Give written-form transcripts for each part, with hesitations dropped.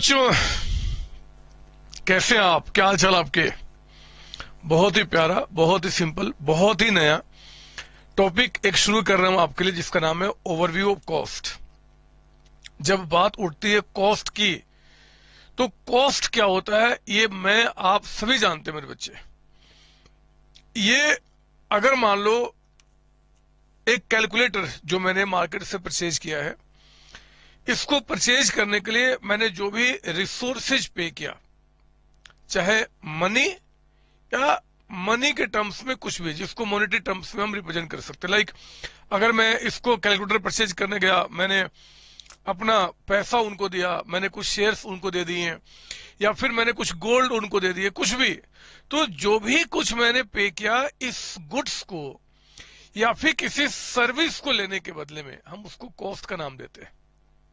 बच्चों, कैसे हैं आप? क्या हाल चाल आपके? बहुत ही प्यारा, बहुत ही सिंपल, बहुत ही नया टॉपिक एक शुरू कर रहा हूं आपके लिए, जिसका नाम है ओवरव्यू ऑफ कॉस्ट। जब बात उठती है कॉस्ट की, तो कॉस्ट क्या होता है ये मैं आप सभी जानते हैं मेरे बच्चे। ये अगर मान लो एक कैलकुलेटर जो मैंने मार्केट से परचेज किया है, इसको परचेज करने के लिए मैंने जो भी रिसोर्सेज पे किया, चाहे मनी या मनी के टर्म्स में कुछ भी, जिसको मॉनेटरी टर्म्स में हम रिप्रेजेंट कर सकते हैं। लाइक अगर मैं इसको कैलकुलेटर परचेज करने गया, मैंने अपना पैसा उनको दिया, मैंने कुछ शेयर्स उनको दे दिए, या फिर मैंने कुछ गोल्ड उनको दे दिए, कुछ भी, तो जो भी कुछ मैंने पे किया इस गुड्स को या फिर किसी सर्विस को लेने के बदले में, हम उसको कॉस्ट का नाम देते हैं।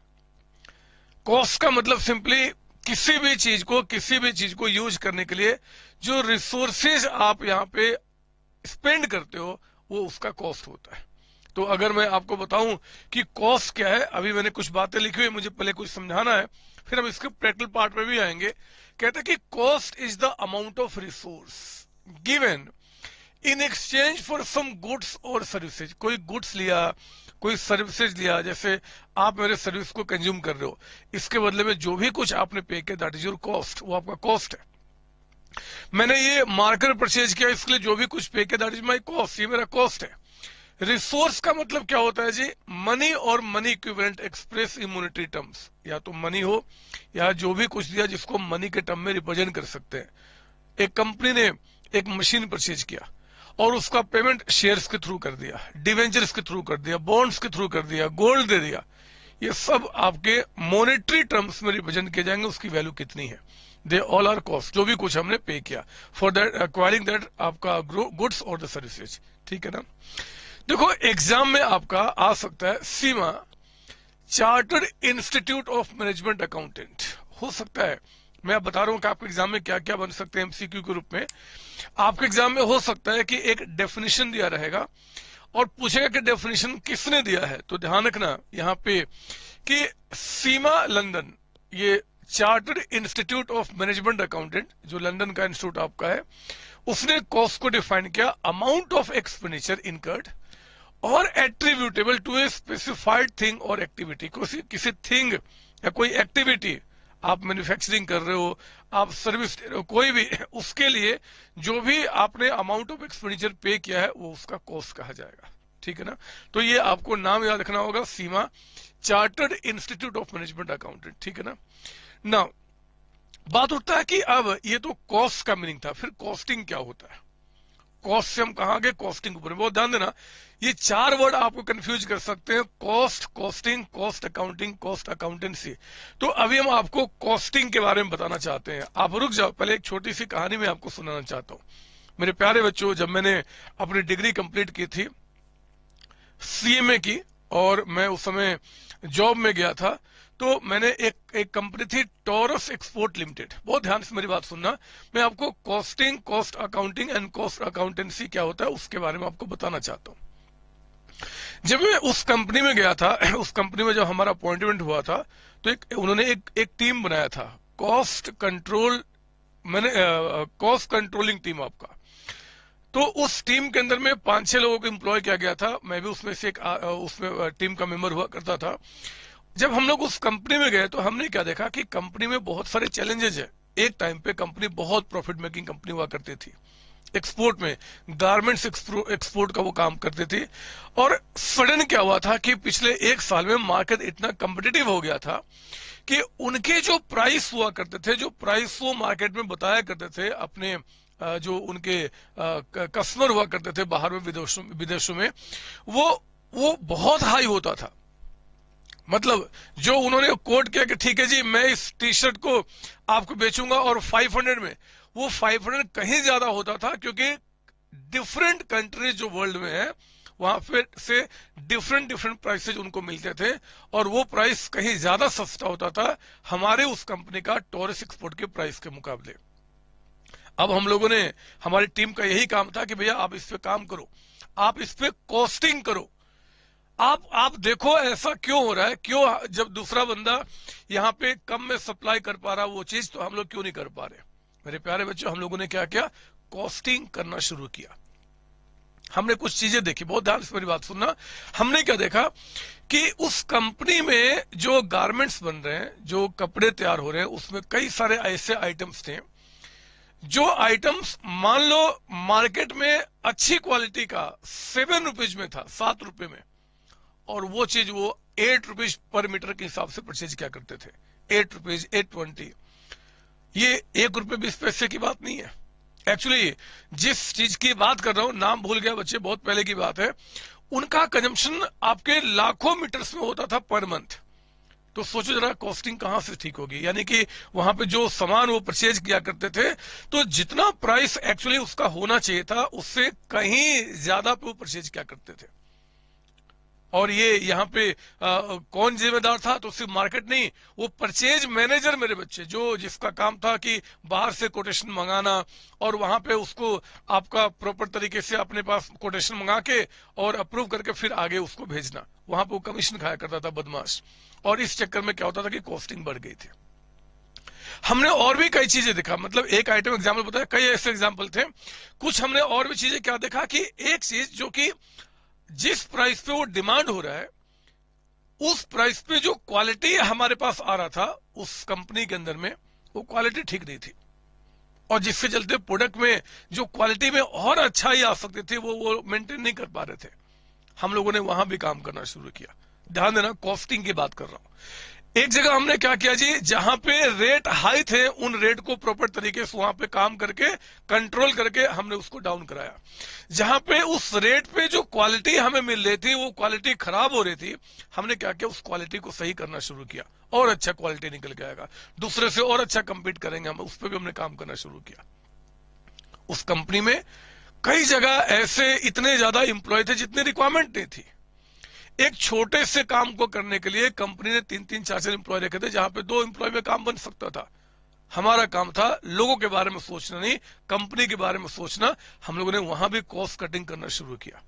कॉस्ट का मतलब सिंपली किसी भी चीज को यूज करने के लिए जो रिसोर्सेज आप यहाँ पे स्पेंड करते हो, वो उसका कॉस्ट होता है। तो अगर मैं आपको बताऊं कि कॉस्ट क्या है, अभी मैंने कुछ बातें लिखी हुई, मुझे पहले कुछ समझाना है, फिर हम इसके प्रैक्टिकल पार्ट में भी आएंगे। कहते हैं कि cost is the amount of resource given in exchange for some goods और सर्विसेज। कोई गुड्स लिया, कोई सर्विसेज लिया, जैसे आप मेरे सर्विस को कंज्यूम कर रहे हो, इसके बदले में जो भी कुछ आपने पे किया, दैट इज योर कॉस्ट, वो आपका कॉस्ट है। मैंने ये मार्कर परचेज किया, इसके लिए जो भी कुछ पे किया, दैट इज माई कॉस्ट, ये मेरा कॉस्ट है। रिसोर्स का मतलब क्या होता है जी? मनी और money equivalent express in monetary terms. या तो मनी हो या जो भी कुछ दिया जिसको मनी के टर्म में रिप्रेजेंट कर सकते हैं। एक कंपनी ने एक मशीन परचेज किया और उसका पेमेंट शेयर्स के थ्रू कर दिया, डिवेंचर्स के थ्रू कर दिया, बॉन्ड्स के थ्रू कर दिया, गोल्ड दे दिया, ये सब आपके मॉनेटरी टर्म्स में रिप्रेजेंट किए जाएंगे। उसकी वैल्यू कितनी है? दे ऑल आर कॉस्ट, जो भी कुछ हमने पे किया फॉर दैट एक्वायरिंग दैट आपका गुड्स और द सर्विसेज। ठीक है ना? देखो, एग्जाम में आपका आ सकता है CIMA Chartered Institute of Management Accountant, हो सकता है। मैं आप बता रहा हूं कि आपके एग्जाम में क्या क्या बन सकते हैं एमसीक्यू के रूप में। आपके एग्जाम में हो सकता है कि एक डेफिनेशन दिया रहेगा और पूछेगा कि डेफिनेशन किसने दिया है। तो ध्यान रखना यहाँ पे कि सीमा लंदन, ये Chartered Institute of Management Accountant, जो लंदन का इंस्टीट्यूट आपका है, उसने कॉस्ट को डिफाइन किया अमाउंट ऑफ एक्सपेंडिचर इनकर्ड और attributable to a specified thing और एक्टिविटी। किसी थिंग या कोई एक्टिविटी, आप मैन्युफैक्चरिंग कर रहे हो, आप सर्विस दे रहे हो, कोई भी, उसके लिए जो भी आपने अमाउंट ऑफ एक्सपेंडिचर पे किया है, वो उसका कॉस्ट कहा जाएगा। ठीक है ना? तो ये आपको नाम याद रखना होगा, CIMA Chartered Institute of Management Accountant. ठीक है ना? नाउ बात उठता है कि अब ये तो कॉस्ट का मीनिंग था, फिर कॉस्टिंग क्या होता है? कॉस्ट से हम कहां गए? कॉस्टिंग ऊपर। बहुत ध्यान देना, ये चार वर्ड आपको कंफ्यूज कर सकते हैं: cost, costing, cost accounting, cost accountancy. तो अभी हम आपको कॉस्टिंग के बारे में बताना चाहते हैं। आप रुक जाओ, पहले एक छोटी सी कहानी मैं आपको सुनाना चाहता हूं। मेरे प्यारे बच्चों, जब मैंने अपनी डिग्री कंप्लीट की थी सीएमए की, और मैं उस समय जॉब में गया था, तो मैंने एक कंपनी थी टॉरस एक्सपोर्ट लिमिटेड। बहुत ध्यान से मेरी बात सुनना, मैं आपको costing, cost accounting and cost accountancy क्या होता है उसके बारे में आपको बताना चाहता हूं। जब मैं उस कंपनी में गया था, उस कंपनी में जब हमारा अपॉइंटमेंट हुआ था, तो उन्होंने एक टीम बनाया था, कॉस्ट कंट्रोल, मैंने कॉस्ट कंट्रोलिंग टीम आपका। तो उस टीम के अंदर में 5-6 लोगों को एम्प्लॉय किया गया था, मैं भी उसमें से एक उसमें टीम का मेंबर हुआ करता था। जब हम लोग उस कंपनी में गए तो हमने क्या देखा कि कंपनी में बहुत सारे चैलेंजेस है। एक टाइम पे कंपनी बहुत प्रॉफिट मेकिंग कंपनी हुआ करती थी, एक्सपोर्ट में गारमेंट्स एक्सपोर्ट का वो काम करते थे। और सडन क्या हुआ था कि पिछले 1 साल में मार्केट इतना कॉम्पिटिटिव हो गया था कि उनके जो प्राइस हुआ करते थे, जो प्राइस वो मार्केट में बताया करते थे अपने जो उनके कस्टमर हुआ करते थे बाहर में, विदेशों में, वो बहुत हाई होता था। मतलब जो उन्होंने कोट किया कि ठीक है जी, मैं इस टी शर्ट को आपको बेचूंगा और 500 में, वो 500 कहीं ज्यादा होता था, क्योंकि डिफरेंट कंट्रीज जो वर्ल्ड में है वहां पे से डिफरेंट प्राइसेज उनको मिलते थे, और वो प्राइस कहीं ज्यादा सस्ता होता था हमारे उस कंपनी का टॉरस एक्सपोर्ट के प्राइस के मुकाबले। अब हम लोगों ने, हमारी टीम का यही काम था कि भैया आप इस पे काम करो, आप इस पे कॉस्टिंग करो, आप देखो ऐसा क्यों हो रहा है, क्यों जब दूसरा बंदा यहाँ पे कम में सप्लाई कर पा रहा वो चीज, तो हम लोग क्यों नहीं कर पा रहे। मेरे प्यारे बच्चों, हम लोगों ने क्या किया, कॉस्टिंग करना शुरू किया। हमने कुछ चीजें देखी, बहुत ध्यान से मेरी बात सुनना। हमने क्या देखा कि उस कंपनी में जो गारमेंट्स बन रहे हैं, जो कपड़े तैयार हो रहे हैं, उसमें कई सारे ऐसे आइटम्स थे जो आइटम्स मान लो मार्केट में अच्छी क्वालिटी का 7 रुपीज में था, 7 रुपए में, और वो चीज वो 8 रुपीज पर मीटर के हिसाब से परचेज क्या करते थे, 8 रुपीज, 820। ये 1 रुपए 20 पैसे की बात नहीं है। एक्चुअली जिस चीज की बात कर रहा हूं, नाम भूल गया बच्चे, बहुत पहले की बात है, उनका कंजम्पशन आपके लाखों मीटर्स में होता था पर मंथ। तो सोचो जरा कॉस्टिंग कहां से ठीक होगी। यानी कि वहां पे जो सामान वो परचेज किया करते थे, तो जितना प्राइस एक्चुअली उसका होना चाहिए था उससे कहीं ज्यादा पे वो परचेज किया करते थे। और ये यहाँ पे कौन जिम्मेदार था, तो सिर्फ मार्केट नहीं, वो परचेज मैनेजर मेरे बच्चे, जो जिसका काम था कि बाहर से कोटेशन मंगाना और वहां पे उसको आपका प्रॉपर तरीके से अपने पास कोटेशन मंगा के और अप्रूव करके फिर आगे उसको भेजना। वहां पे वो कमीशन खाया करता था बदमाश। और इस चक्कर में क्या होता था कि कॉस्टिंग बढ़ गई थी। हमने और भी कई चीजें देखा, मतलब एक आइटम एग्जाम्पल बताया, कई ऐसे एग्जाम्पल थे। कुछ हमने और भी चीजें क्या देखा कि एक चीज जो कि जिस प्राइस पे वो डिमांड हो रहा है, उस प्राइस पे जो क्वालिटी हमारे पास आ रहा था उस कंपनी के अंदर में, वो क्वालिटी ठीक नहीं थी। और जिसके चलते प्रोडक्ट में जो क्वालिटी में और अच्छाई आ सकती थी वो मेंटेन नहीं कर पा रहे थे। हम लोगों ने वहां भी काम करना शुरू किया। ध्यान देना, कॉस्टिंग की बात कर रहा हूं। एक जगह हमने क्या किया जी, जहां पे रेट हाई थे उन रेट को प्रॉपर तरीके से वहां पे काम करके कंट्रोल करके हमने उसको डाउन कराया। जहां पे उस रेट पे जो क्वालिटी हमें मिल रही थी वो क्वालिटी खराब हो रही थी, हमने क्या किया, उस क्वालिटी को सही करना शुरू किया और अच्छा क्वालिटी निकल के आएगा, दूसरे से और अच्छा कंपीट करेंगे हम, उस पर भी हमने काम करना शुरू किया। उस कंपनी में कई जगह ऐसे इतने ज्यादा इंप्लॉय थे जितनी रिक्वायरमेंट नहीं थी। एक छोटे से काम को करने के लिए कंपनी ने 3-3, 4-4 एम्प्लॉय रखे थे, जहां पे 2 एम्प्लॉय में काम बन सकता था। हमारा काम था लोगों के बारे में सोचना नहीं, कंपनी के बारे में सोचना। हम लोगों ने वहां भी कॉस्ट कटिंग करना शुरू किया।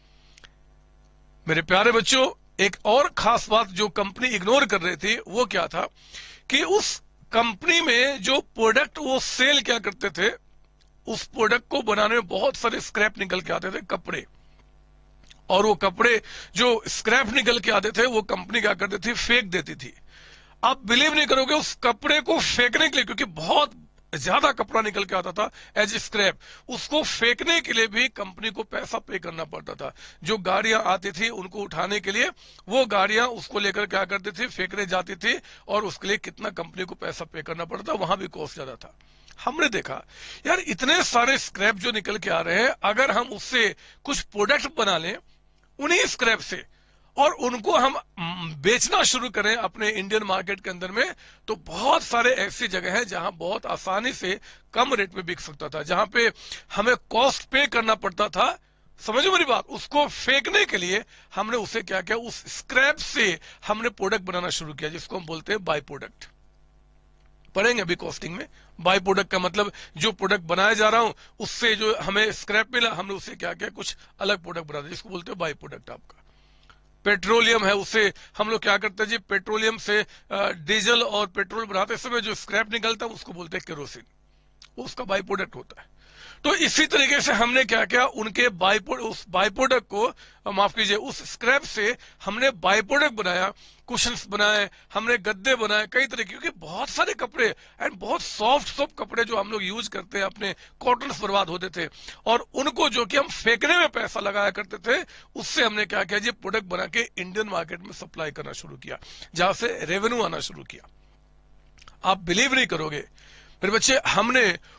मेरे प्यारे बच्चों, एक और खास बात जो कंपनी इग्नोर कर रही थी वो क्या था कि उस कंपनी में जो प्रोडक्ट वो सेल क्या करते थे, उस प्रोडक्ट को बनाने में बहुत सारे स्क्रैप निकल के आते थे, कपड़े। और वो कपड़े जो स्क्रैप निकल के आते थे वो कंपनी क्या करती थी, फेंक देती थी। आप बिलीव नहीं करोगे, उस कपड़े को फेंकने के लिए, क्योंकि बहुत ज्यादा कपड़ा निकल के आता था एज स्क्रैप, उसको फेंकने के लिए भी कंपनी को पैसा पे करना पड़ता था। जो गाड़ियां आती थी उनको उठाने के लिए, वो गाड़ियां उसको लेकर क्या करती थी, फेंकने जाती थी, और उसके लिए कितना कंपनी को पैसा पे करना पड़ता था, वहां भी कॉस्ट ज्यादा था। हमने देखा यार इतने सारे स्क्रैप जो निकल के आ रहे हैं, अगर हम उससे कुछ प्रोडक्ट बना लें उन्हीं स्क्रैप से और उनको हम बेचना शुरू करें अपने इंडियन मार्केट के अंदर में, तो बहुत सारे ऐसी जगह हैं जहां बहुत आसानी से कम रेट में बिक सकता था, जहां पे हमें कॉस्ट पे करना पड़ता था। समझो मेरी बात, उसको फेंकने के लिए हमने उसे क्या किया, उस स्क्रैप से हमने प्रोडक्ट बनाना शुरू किया, जिसको हम बोलते हैं बाय प्रोडक्ट। पढ़ेंगे अभी कॉस्टिंग में। बाय प्रोडक्ट का मतलब जो प्रोडक्ट बनाया जा रहा हूं उससे जो हमें स्क्रैप मिला, हमने उससे क्या किया, कुछ अलग प्रोडक्ट बना दिया, जिसको बोलते हैं बाय प्रोडक्ट। आपका पेट्रोलियम है, उससे हम लोग क्या करते हैं जी, पेट्रोलियम से डीजल और पेट्रोल बनाते समय जो स्क्रैप निकलता है उसको बोलते हैं केरोसिन, वो उसका बाय प्रोडक्ट होता है। तो इसी तरीके से हमने क्या किया, उनके उस बाय प्रोडक्ट को, माफ कीजिए, उस स्क्रैप से हमने बाय प्रोडक्ट बनाया, कुशन्स बनाए, हमने गद्दे बनाए, कई तरह, क्योंकि बहुत सारे कपड़े एंड बहुत सॉफ्ट कपड़े जो हम लोग यूज करते हैं, अपने कॉटन्स बर्बाद होते थे, और उनको जो कि हम फेंकने में पैसा लगाया करते थे, उससे हमने क्या किया जी, प्रोडक्ट बना के इंडियन मार्केट में सप्लाई करना शुरू किया, जहां से रेवेन्यू आना शुरू किया। आप बिलीव नहीं करोगे मेरे बच्चे, हमने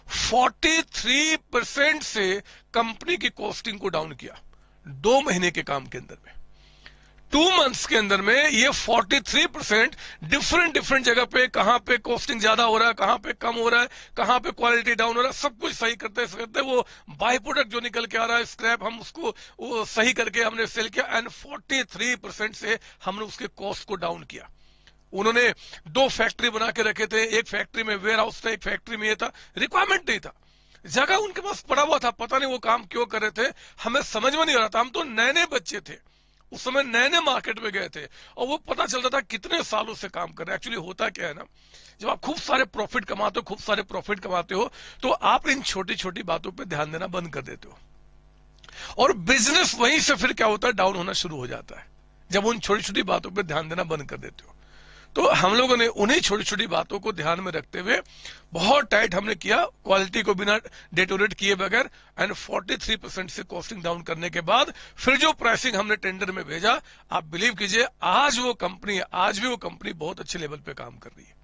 43% से कंपनी की कॉस्टिंग को डाउन किया 2 महीने के काम के अंदर में। 2 मंथ्स के अंदर में ये 43% डिफरेंट जगह पे, कहां पे कॉस्टिंग ज्यादा हो रहा है, कहां पे कम हो रहा है, कहां पे क्वालिटी डाउन हो रहा है, सब कुछ सही करते वो बाय प्रोडक्ट जो निकल के आ रहा है स्क्रैप, हम उसको वो सही करके हमने सेल किया, एंड 43% से हमने उसके कॉस्ट को डाउन किया। उन्होंने 2 फैक्ट्री बना के रखे थे, एक फैक्ट्री में वेयर हाउस था, एक फैक्ट्री में ये था, रिक्वायरमेंट नहीं था, जगह उनके पास पड़ा हुआ था, पता नहीं वो काम क्यों कर रहे थे, हमें समझ में नहीं आ रहा था। हम तो नए बच्चे थे, उस समय नए नए मार्केट में गए थे और वो पता चलता था कितने सालों से काम कर रहे हैं। एक्चुअली होता क्या है ना, जब आप खूब सारे प्रॉफिट कमाते हो तो आप इन छोटी छोटी बातों पे ध्यान देना बंद कर देते हो और बिजनेस वहीं से फिर क्या होता है, डाउन होना शुरू हो जाता है जब उन छोटी छोटी बातों पे ध्यान देना बंद कर देते हो। तो हम लोगों ने उन्हीं छोटी छोटी बातों को ध्यान में रखते हुए बहुत टाइट हमने किया, क्वालिटी को बिना डेटोरेट किए बगैर, एंड 43% से कॉस्टिंग डाउन करने के बाद फिर जो प्राइसिंग हमने टेंडर में भेजा, आप बिलीव कीजिए आज भी वो कंपनी बहुत अच्छे लेवल पे काम कर रही है।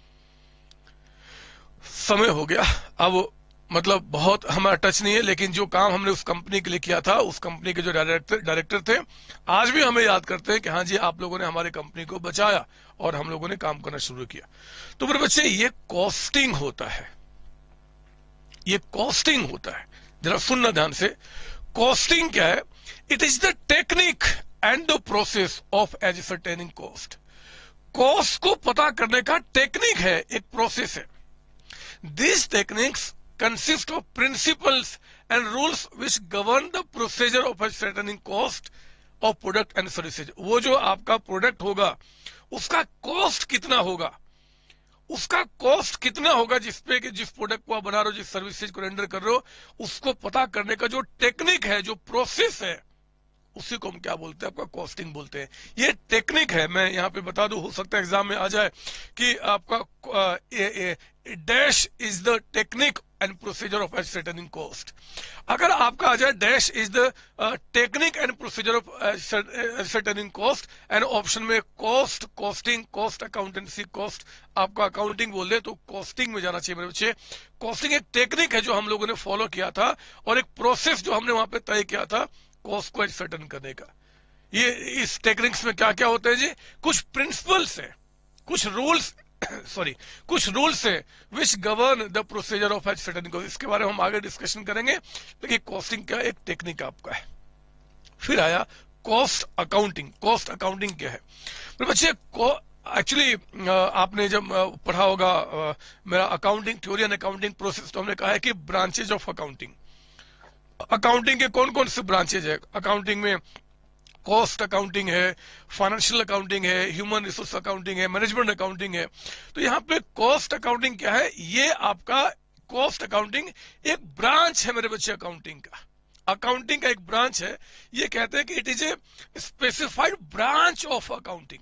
समय हो गया अब, मतलब बहुत हमारा टच नहीं है, लेकिन जो काम हमने उस कंपनी के लिए किया था, उस कंपनी के जो डायरेक्टर थे आज भी हमें याद करते हैं कि हाँ जी आप लोगों ने हमारे कंपनी को बचाया और हम लोगों ने काम करना शुरू किया। तो मेरे बच्चे ये कॉस्टिंग होता है, ये कॉस्टिंग होता है। जरा सुनना ध्यान से, कॉस्टिंग क्या है? It is the technique and the process of ascertaining cost. Cost को पता करने का टेक्निक है, एक प्रोसेस है। These techniques consist of principles and rules which govern the procedure of ascertaining cost of product and services। वो जो आपका प्रोडक्ट होगा उसका कॉस्ट कितना होगा, जिस प्रोडक्ट को आप बना रहे हो, जिस सर्विसेज को रेंडर कर रहे हो, उसको पता करने का जो टेक्निक है, जो प्रोसेस है, उसी को हम क्या बोलते हैं? आपका कॉस्टिंग बोलते हैं। ये टेक्निक है। मैं यहाँ पे बता दूं, हो सकता है एग्जाम में आ जाए कि आपका dash is the technique and procedure of ascertaining cost. अगर आपका आ जाए dash is the technique and procedure of ascertaining cost, and option में cost, costing, cost accountancy, cost आपका अकाउंटिंग बोल दे, तो कॉस्टिंग में जाना चाहिए मेरे बच्चे। कॉस्टिंग एक टेक्निक है जो हम लोगों ने फॉलो किया था और एक प्रोसेस जो हमने वहां पे तय किया था कॉस्ट को ascertain करने का। ये इस टेक्निक्स में क्या क्या होता है जी? कुछ प्रिंसिपल्स है, कुछ रूल्स है which govern the procedure of ascertaining cost. इसके बारे में हम आगे डिस्कशन करेंगे, लेकिन कॉस्टिंग का एक टेक्निक आपका है। फिर आया कॉस्ट अकाउंटिंग। कॉस्ट अकाउंटिंग क्या है मेरे बच्चे? एक्चुअली आपने जब पढ़ा होगा मेरा accounting theory and accounting process, तो हमने कहा है कि ब्रांचेज ऑफ अकाउंटिंग। अकाउंटिंग के कौन कौन से ब्रांचेज है? अकाउंटिंग में कॉस्ट अकाउंटिंग है, फाइनेंशियल अकाउंटिंग है, ह्यूमन रिसोर्स अकाउंटिंग है, मैनेजमेंट अकाउंटिंग है। तो यहाँ पे कॉस्ट अकाउंटिंग क्या है? ये आपका कॉस्ट अकाउंटिंग एक ब्रांच है मेरे बच्चे अकाउंटिंग का। अकाउंटिंग का एक ब्रांच है। ये कहते हैं कि it is a specified branch of accounting.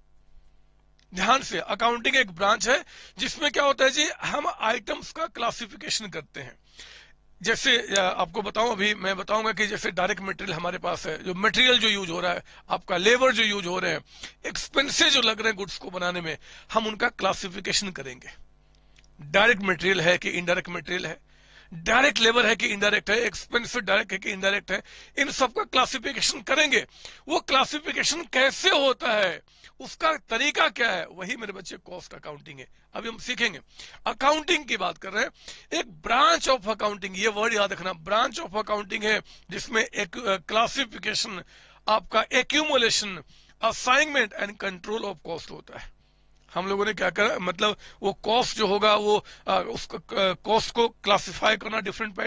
ध्यान से, अकाउंटिंग एक ब्रांच है जिसमें क्या होता है जी, हम आइटम्स का क्लासिफिकेशन करते हैं। जैसे आपको बताऊं, अभी मैं बताऊंगा कि जैसे डायरेक्ट मटेरियल हमारे पास है, जो मटेरियल जो यूज हो रहा है, आपका लेबर जो यूज हो रहे हैं, एक्सपेंसेस जो लग रहे हैं गुड्स को बनाने में, हम उनका क्लासिफिकेशन करेंगे। डायरेक्ट मटेरियल है कि इनडायरेक्ट मटेरियल है, डायरेक्ट लेबर है कि इनडायरेक्ट है, एक्सपेंसिव डायरेक्ट है कि इनडायरेक्ट है, इन सबका क्लासिफिकेशन करेंगे। वो क्लासिफिकेशन कैसे होता है, उसका तरीका क्या है, वही मेरे बच्चे कॉस्ट अकाउंटिंग है। अभी हम सीखेंगे। अकाउंटिंग की बात कर रहे हैं, एक ब्रांच ऑफ अकाउंटिंग, ये वर्ड याद रखना, ब्रांच ऑफ अकाउंटिंग है जिसमें एक क्लासिफिकेशन, आपका accumulation, assignment and control of cost होता है। हम लोगों ने क्या करा, मतलब वो कॉस्ट जो होगा वो उसको कॉस्ट को क्लासिफाई करना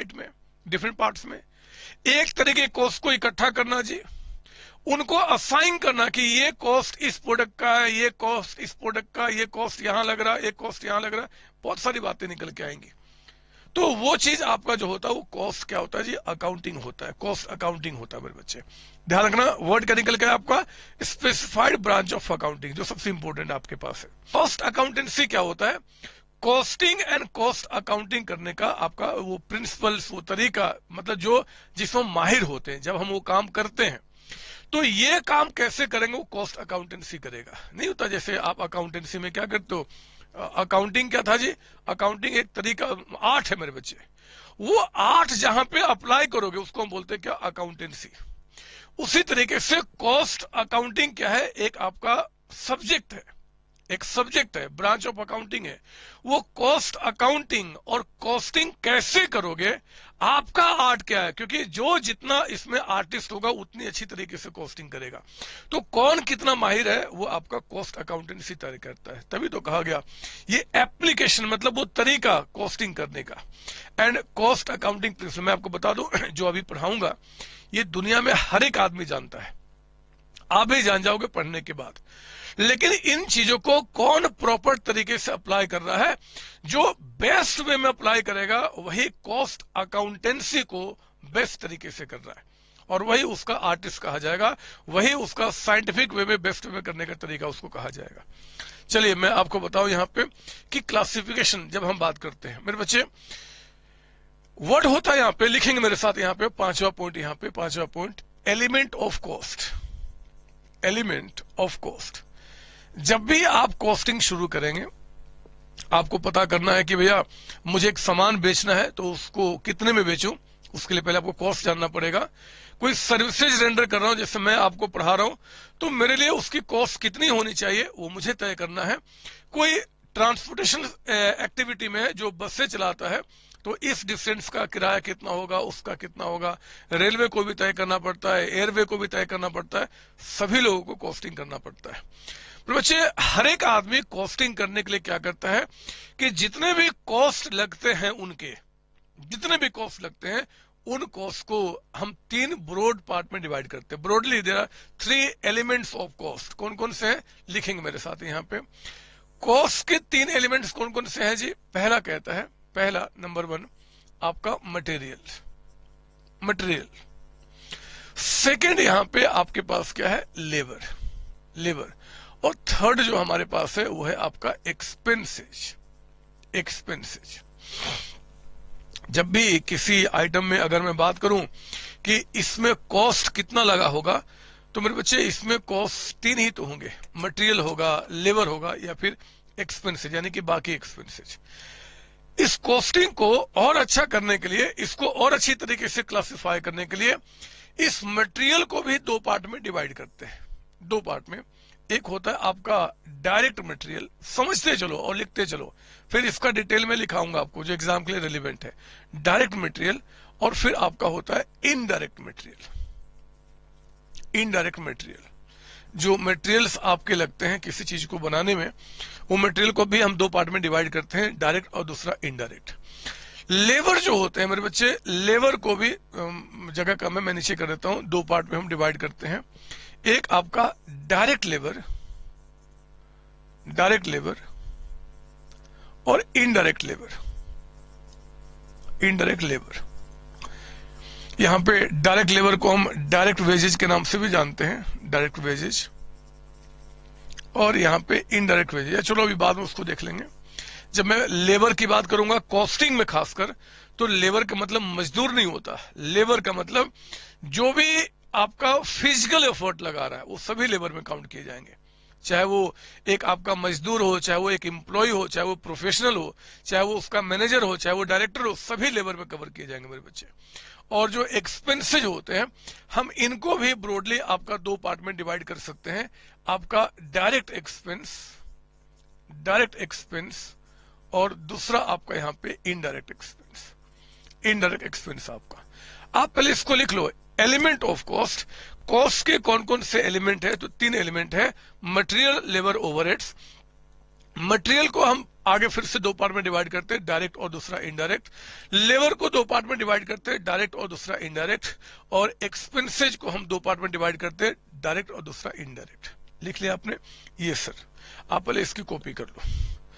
डिफरेंट पार्ट्स में, एक तरीके कॉस्ट को इकट्ठा करना जी, उनको असाइन करना कि ये कॉस्ट इस प्रोडक्ट का है, ये कॉस्ट इस प्रोडक्ट का, ये कॉस्ट यहां लग रहा है, ये कॉस्ट यहां लग रहा है, बहुत सारी बातें निकल के आएंगी। तो वो चीज आपका जो होता है वो कॉस्ट क्या होता है जी, अकाउंटिंग होता है, कॉस्ट अकाउंटिंग होता है मेरे बच्चे। ध्यान रखना, वर्ड क्या निकल गया आपका, स्पेसिफाइड ब्रांच ऑफ अकाउंटिंग, जो सबसे इंपॉर्टेंट आपके पास है। कॉस्ट अकाउंटेंसी क्या होता है? कॉस्टिंग एंड कॉस्ट अकाउंटिंग करने का आपका वो प्रिंसिपल्स, वो तरीका, मतलब जो जिसमें माहिर होते हैं, जब हम वो काम करते हैं तो ये काम कैसे करेंगे वो कॉस्ट अकाउंटेंसी करेगा। नहीं होता जैसे आप अकाउंटेंसी में क्या करते हो, अकाउंटिंग क्या था जी, अकाउंटिंग एक तरीका, आर्ट है मेरे बच्चे, वो आर्ट जहां पे अप्लाई करोगे उसको हम बोलते हैं क्या, अकाउंटेंसी। उसी तरीके से कॉस्ट अकाउंटिंग क्या है, एक आपका सब्जेक्ट है, एक सब्जेक्ट है, ब्रांच ऑफ अकाउंटिंग है। वो कॉस्ट अकाउंटिंग और कॉस्टिंग कैसे करोगे, आपका आर्ट क्या है, क्योंकि जो जितना इसमें आर्टिस्ट होगा उतनी अच्छी तरीके से कॉस्टिंग करेगा। तो कौन कितना माहिर है वो आपका कॉस्ट अकाउंटेंसी तय करता है। तभी तो कहा गया ये एप्लीकेशन, मतलब वो तरीका कॉस्टिंग करने का। एंड कॉस्ट अकाउंटिंग प्रिंसिपल मैं आपको बता दूं, जो अभी पढ़ाऊंगा ये दुनिया में हर एक आदमी जानता है, आप भी जान जाओगे पढ़ने के बाद। लेकिन इन चीजों को कौन प्रॉपर तरीके से अप्लाई कर रहा है, जो बेस्ट वे में अप्लाई करेगा वही कॉस्ट अकाउंटेंसी को बेस्ट तरीके से कर रहा है, और वही उसका आर्टिस्ट कहा जाएगा, वही उसका साइंटिफिक वे में बेस्ट वे में करने का तरीका उसको कहा जाएगा। चलिए मैं आपको बताऊं यहां पे कि क्लासिफिकेशन जब हम बात करते हैं मेरे बच्चे, वर्ड होता है यहां पे, लिखेंगे मेरे साथ यहां पे पांचवा पॉइंट, यहां पे पांचवा point, element of cost. Element of cost. जब भी आप कॉस्टिंग शुरू करेंगे, आपको पता करना है कि भैया मुझे एक सामान बेचना है तो उसको कितने में बेचूं, उसके लिए पहले आपको कॉस्ट जानना पड़ेगा। कोई सर्विसेज रेंडर कर रहा हूं, जैसे मैं आपको पढ़ा रहा हूं, तो मेरे लिए उसकी कॉस्ट कितनी होनी चाहिए वो मुझे तय करना है। कोई ट्रांसपोर्टेशन एक्टिविटी में जो बसें चलाता है, तो इस डिस्टेंस का किराया कितना होगा, उसका कितना होगा, रेलवे को भी तय करना पड़ता है, एयरवे को भी तय करना पड़ता है, सभी लोगों को कॉस्टिंग करना पड़ता है। तो बच्चे हर एक आदमी कॉस्टिंग करने के लिए क्या करता है कि जितने भी कॉस्ट लगते हैं उनके, जितने भी कॉस्ट लगते हैं उन कॉस्ट को हम तीन ब्रॉड पार्ट में डिवाइड करते हैं। Broadly there are 3 elements of cost. कौन कौन से हैं, लिखेंगे मेरे साथ यहाँ पे। कॉस्ट के 3 एलिमेंट्स कौन कौन से हैं जी। पहला कहता है, पहला नंबर 1 आपका मटेरियल, मटेरियल। सेकंड यहां पे आपके पास क्या है, लेबर, लेबर। और थर्ड जो हमारे पास है वो है आपका एक्सपेंसेज, एक्सपेंसेज। जब भी किसी आइटम में अगर मैं बात करूं कि इसमें कॉस्ट कितना लगा होगा, तो मेरे बच्चे इसमें कॉस्ट 3 ही तो होंगे, मटेरियल होगा, लेबर होगा, या फिर एक्सपेंसेज यानी कि बाकी एक्सपेंसेज। इस कॉस्टिंग को और अच्छा करने के लिए, इसको और अच्छी तरीके से क्लासिफाई करने के लिए इस मटेरियल को भी 2 पार्ट में डिवाइड करते हैं, 2 पार्ट में। एक होता है आपका डायरेक्ट मटेरियल, समझते चलो और लिखते चलो, फिर इसका डिटेल में लिखाऊंगा आपको जो एग्जाम के लिए रिलेवेंट है। डायरेक्ट मटेरियल, और फिर आपका होता है इनडायरेक्ट मटेरियल। इनडायरेक्ट मटेरियल, जो मटेरियल्स आपके लगते हैं किसी चीज को बनाने में, वो मटेरियल को भी हम 2 पार्ट में डिवाइड करते हैं, डायरेक्ट और दूसरा इनडायरेक्ट। लेबर जो होते हैं मेरे बच्चे, लेबर को भी जगह कम है मैं नीचे कर देता हूं, 2 पार्ट में हम डिवाइड करते हैं। एक आपका डायरेक्ट लेबर, डायरेक्ट लेबर, और इनडायरेक्ट लेबर, इनडायरेक्ट लेबर। यहां पे डायरेक्ट लेबर को हम डायरेक्ट वेजेज के नाम से भी जानते हैं, डायरेक्ट वेजेज, और यहां पे इनडायरेक्ट वेजेज। चलो अभी बाद में उसको देख लेंगे। जब मैं लेबर की बात करूंगा कॉस्टिंग में खासकर, तो लेबर का मतलब मजदूर नहीं होता, लेबर का मतलब जो भी आपका फिजिकल एफर्ट लगा रहा है वो सभी लेबर में काउंट किए जाएंगे। चाहे वो एक आपका मजदूर हो, चाहे वो एक एम्प्लॉय हो, चाहे वो प्रोफेशनल हो, चाहे वो उसका मैनेजर हो, चाहे वो डायरेक्टर हो, सभी लेबर में कवर किए जाएंगे मेरे बच्चे। और जो एक्सपेंसेज होते हैं हम इनको भी ब्रॉडली आपका 2 पार्ट में डिवाइड कर सकते हैं। आपका डायरेक्ट एक्सपेंस, डायरेक्ट एक्सपेंस, और दूसरा आपका यहां पे इनडायरेक्ट एक्सपेंस, इनडायरेक्ट एक्सपेंस आपका। आप पहले इसको लिख लो, एलिमेंट ऑफ कॉस्ट। कॉस्ट के कौन कौन से एलिमेंट है, तो 3 एलिमेंट है, मटेरियल, लेबर, ओवरहेड्स। मटेरियल को हम आगे फिर से 2 पार्ट में डिवाइड करते हैं, डायरेक्ट और दूसरा इनडायरेक्ट। लेबर को 2 पार्ट में डिवाइड करते हैं, डायरेक्ट और दूसरा इनडायरेक्ट। और एक्सपेंसेज को हम 2 पार्ट में डिवाइड करते हैं, डायरेक्ट और दूसरा इनडायरेक्ट। लिख लिया आपने, ये सर। आप पहले इसकी कॉपी कर लो।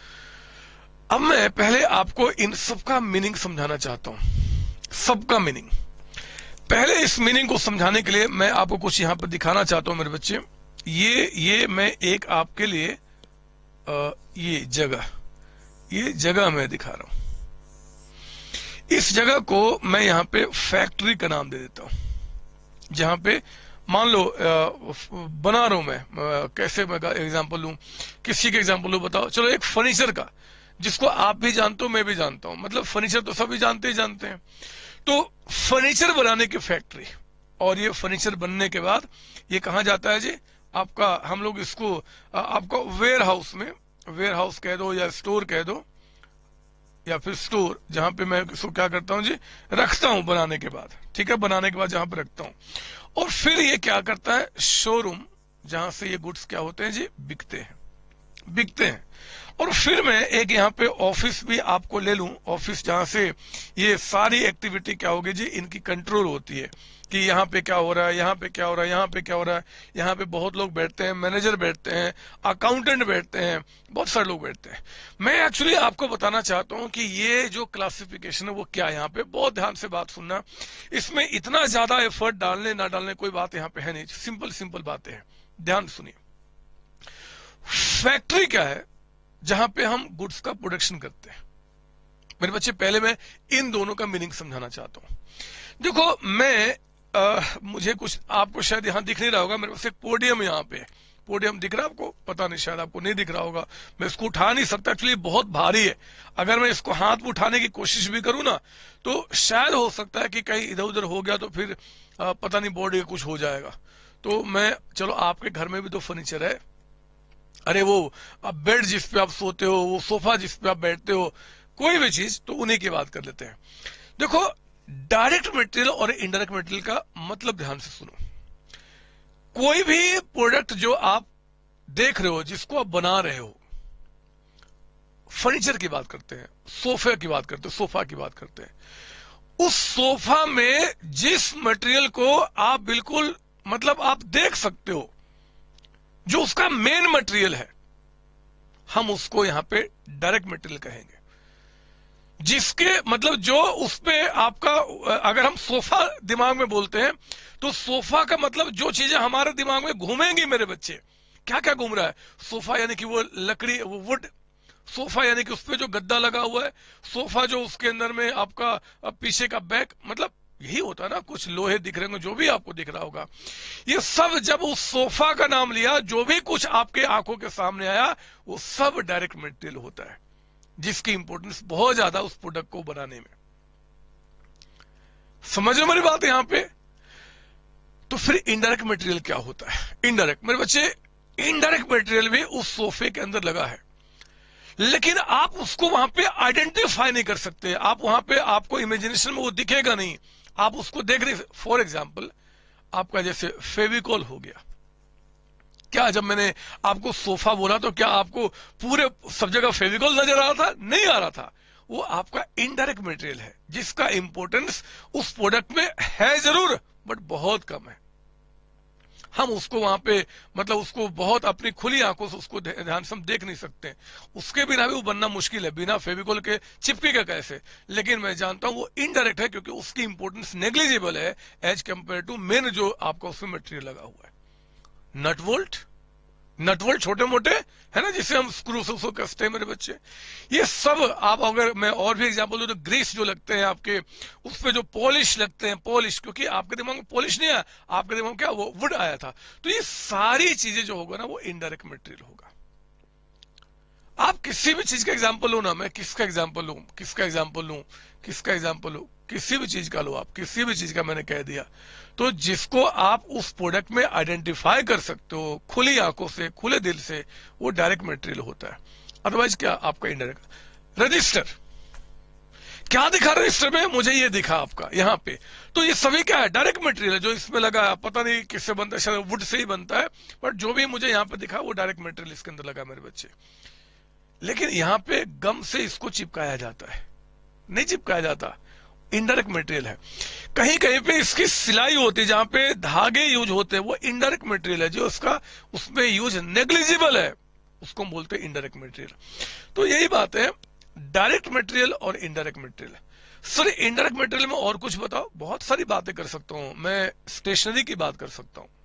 अब मैं पहले आपको इन सबका मीनिंग समझाना चाहता हूं, सबका मीनिंग। पहले इस मीनिंग को समझाने के लिए मैं आपको कुछ यहां पर दिखाना चाहता हूं मेरे बच्चे। ये मैं एक आपके लिए ये जगह मैं दिखा रहा हूं। इस जगह को मैं यहां पे फैक्ट्री का नाम दे देता हूं। जहां पे मान लो बना रहा हूं मैं, कैसे मैं एग्जांपल लूं, किसी के एग्जांपल लूं, बताओ। चलो एक फर्नीचर का, जिसको आप भी जानते हो मैं भी जानता हूं, मतलब फर्नीचर तो सभी जानते ही जानते हैं। तो फर्नीचर बनाने की फैक्ट्री, और ये फर्नीचर बनने के बाद ये कहां जाता है जी, आपका हम लोग इसको आपका वेयर हाउस में, वेयर हाउस कह दो या स्टोर कह दो, या फिर स्टोर, जहां पे मैं इसको क्या करता हूं जी, रखता हूं बनाने के बाद। ठीक है, बनाने के बाद जहां पे रखता हूं। और फिर ये क्या करता है, शोरूम, जहां से ये गुड्स क्या होते हैं जी, बिकते हैं, बिकते हैं। और फिर मैं एक यहाँ पे ऑफिस भी आपको ले लूं, ऑफिस जहां से ये सारी एक्टिविटी क्या होगी जी, इनकी कंट्रोल होती है कि यहाँ पे क्या हो रहा है, यहाँ पे क्या हो रहा है, यहाँ पे क्या हो रहा है। यहाँ पे बहुत लोग बैठते हैं, मैनेजर बैठते हैं, अकाउंटेंट बैठते हैं, बहुत सारे लोग बैठते हैं। मैं एक्चुअली आपको बताना चाहता हूँ कि ये जो क्लासिफिकेशन है वो क्या है। यहाँ पे बहुत ध्यान से बात सुनना, इसमें इतना ज्यादा एफर्ट डालने ना डालने कोई बात यहाँ पे है नहीं, सिंपल सिंपल बातें हैं, ध्यान सुनिए। फैक्ट्री क्या है, जहां पे हम गुड्स का प्रोडक्शन करते हैं। मेरे बच्चे पहले मैं इन दोनों का मीनिंग समझाना चाहता हूं। देखो मैं मुझे कुछ आपको शायद यहां दिख नहीं रहा होगा, मेरे पास एक पोडियम यहाँ पे, पोडियम दिख रहा है आपको, पता नहीं शायद आपको नहीं दिख रहा होगा। मैं इसको उठा नहीं सकता, एक्चुअली बहुत भारी है। अगर मैं इसको हाथ में उठाने की कोशिश भी करूं ना तो शायद हो सकता है कि कहीं इधर उधर हो गया तो फिर पता नहीं बॉडी का कुछ हो जाएगा। तो मैं, चलो आपके घर में भी तो फर्नीचर है, अरे वो अब बेड जिस पे आप सोते हो, वो सोफा जिस पे आप बैठते हो, कोई भी चीज, तो उन्हीं की बात कर लेते हैं। देखो डायरेक्ट मटेरियल और इनडायरेक्ट मटेरियल का मतलब ध्यान से सुनो। कोई भी प्रोडक्ट जो आप देख रहे हो, जिसको आप बना रहे हो, फर्नीचर की बात करते हैं, सोफे की बात करते हैं, सोफा की बात करते हैं, उस सोफा में जिस मटेरियल को आप बिल्कुल मतलब आप देख सकते हो, जो उसका मेन मटेरियल है, हम उसको यहां पे डायरेक्ट मटेरियल कहेंगे। जिसके मतलब जो उस पे आपका, अगर हम सोफा दिमाग में बोलते हैं तो सोफा का मतलब जो चीजें हमारे दिमाग में घूमेंगी मेरे बच्चे, क्या क्या घूम रहा है। सोफा यानी कि वो लकड़ी, वो वुड, सोफा यानी कि उस पे जो गद्दा लगा हुआ है, सोफा जो उसके अंदर में आपका पीछे का बैक, मतलब यही होता है ना, कुछ लोहे दिख रहे होंगे, जो भी आपको दिख रहा होगा, ये सब जब उस सोफा का नाम लिया, जो भी कुछ आपके आंखों के सामने आया, वो सब डायरेक्ट मटेरियल होता है, जिसकी इंपॉर्टेंस बहुत ज्यादा उस प्रोडक्ट को बनाने में। समझो मेरी बात यहां पे। तो फिर इनडायरेक्ट मटेरियल क्या होता है? इनडायरेक्ट मेरे बच्चे, इनडायरेक्ट मटेरियल भी उस सोफे के अंदर लगा है, लेकिन आप उसको वहां पे आइडेंटिफाई नहीं कर सकते। आप वहां पे, आपको इमेजिनेशन में वो दिखेगा नहीं, आप उसको देख रहे। फॉर एग्जाम्पल आपका जैसे फेविकॉल हो गया, क्या जब मैंने आपको सोफा बोला तो क्या आपको पूरे सब जगह फेविकॉल नजर आ रहा था? नहीं आ रहा था। वो आपका इनडायरेक्ट मटेरियल है, जिसका इंपॉर्टेंस उस प्रोडक्ट में है जरूर, बट बहुत कम है। हम उसको वहां पे मतलब उसको बहुत अपनी खुली आंखों से उसको ध्यान से हम देख नहीं सकते। उसके बिना भी वो बनना मुश्किल है, बिना फेविकॉल के चिपकेगा कैसे। लेकिन मैं जानता हूं वो इनडायरेक्ट है, क्योंकि उसकी इंपॉर्टेंस नेग्लिजिबल है एज कंपेयर टू मेन जो आपका उसमें मटेरियल लगा हुआ है। नट वोल्ट, नट वोल्ट छोटे मोटे है ना, जिसे हम स्क्रू से उसको कसते हैं मेरे बच्चे। ये सब आप, अगर मैं और भी एग्जांपल दूं तो ग्रीस जो लगते हैं आपके, उस पे जो पॉलिश लगते हैं, पॉलिश, क्योंकि आपके दिमाग में पॉलिश नहीं आया, आपके दिमाग में क्या, वो वुड आया था। तो ये सारी चीजें जो होगा ना, वो इनडायरेक्ट मटेरियल होगा। आप किसी भी चीज का एग्जाम्पल लो ना, मैं किसका एग्जाम्पल लूं, किसका एग्जाम्पल लूं, किसका एग्जाम्पल लूं, किसी भी चीज का लो आप, किसी भी चीज का मैंने कह दिया, तो जिसको आप उस प्रोडक्ट में आइडेंटिफाई कर सकते हो खुली आंखों से, खुले दिल से, वो डायरेक्ट मटेरियल होता है। अदरवाइज क्या आपका इनडायरेक्ट। रजिस्टर, क्या दिखा रजिस्टर में? मुझे ये दिखा आपका यहाँ पे, तो ये सभी क्या है? डायरेक्ट मटेरियल है। जो इसमें लगा है पता नहीं किससे बनता है, शायद वुड से ही बनता है, बट जो भी मुझे यहाँ पे दिखा वो डायरेक्ट मटेरियल इसके अंदर लगा मेरे बच्चे। लेकिन यहाँ पे गम से इसको चिपकाया जाता है, नहीं चिपकाया जाता, इनडायरेक्ट मटेरियल है। कहीं कहीं पे इसकी सिलाई होती है, जहां पे धागे यूज होते हैं, वो इनडायरेक्ट मटेरियल है। जो उसका उसमें यूज नेग्लिजिबल है, उसको बोलते हैं इनडायरेक्ट मटेरियल। तो यही बात है, डायरेक्ट मटेरियल और indirect material. Sir indirect material में और कुछ बताओ, बहुत सारी बातें कर सकता हूं मैं। स्टेशनरी की बात कर सकता हूं,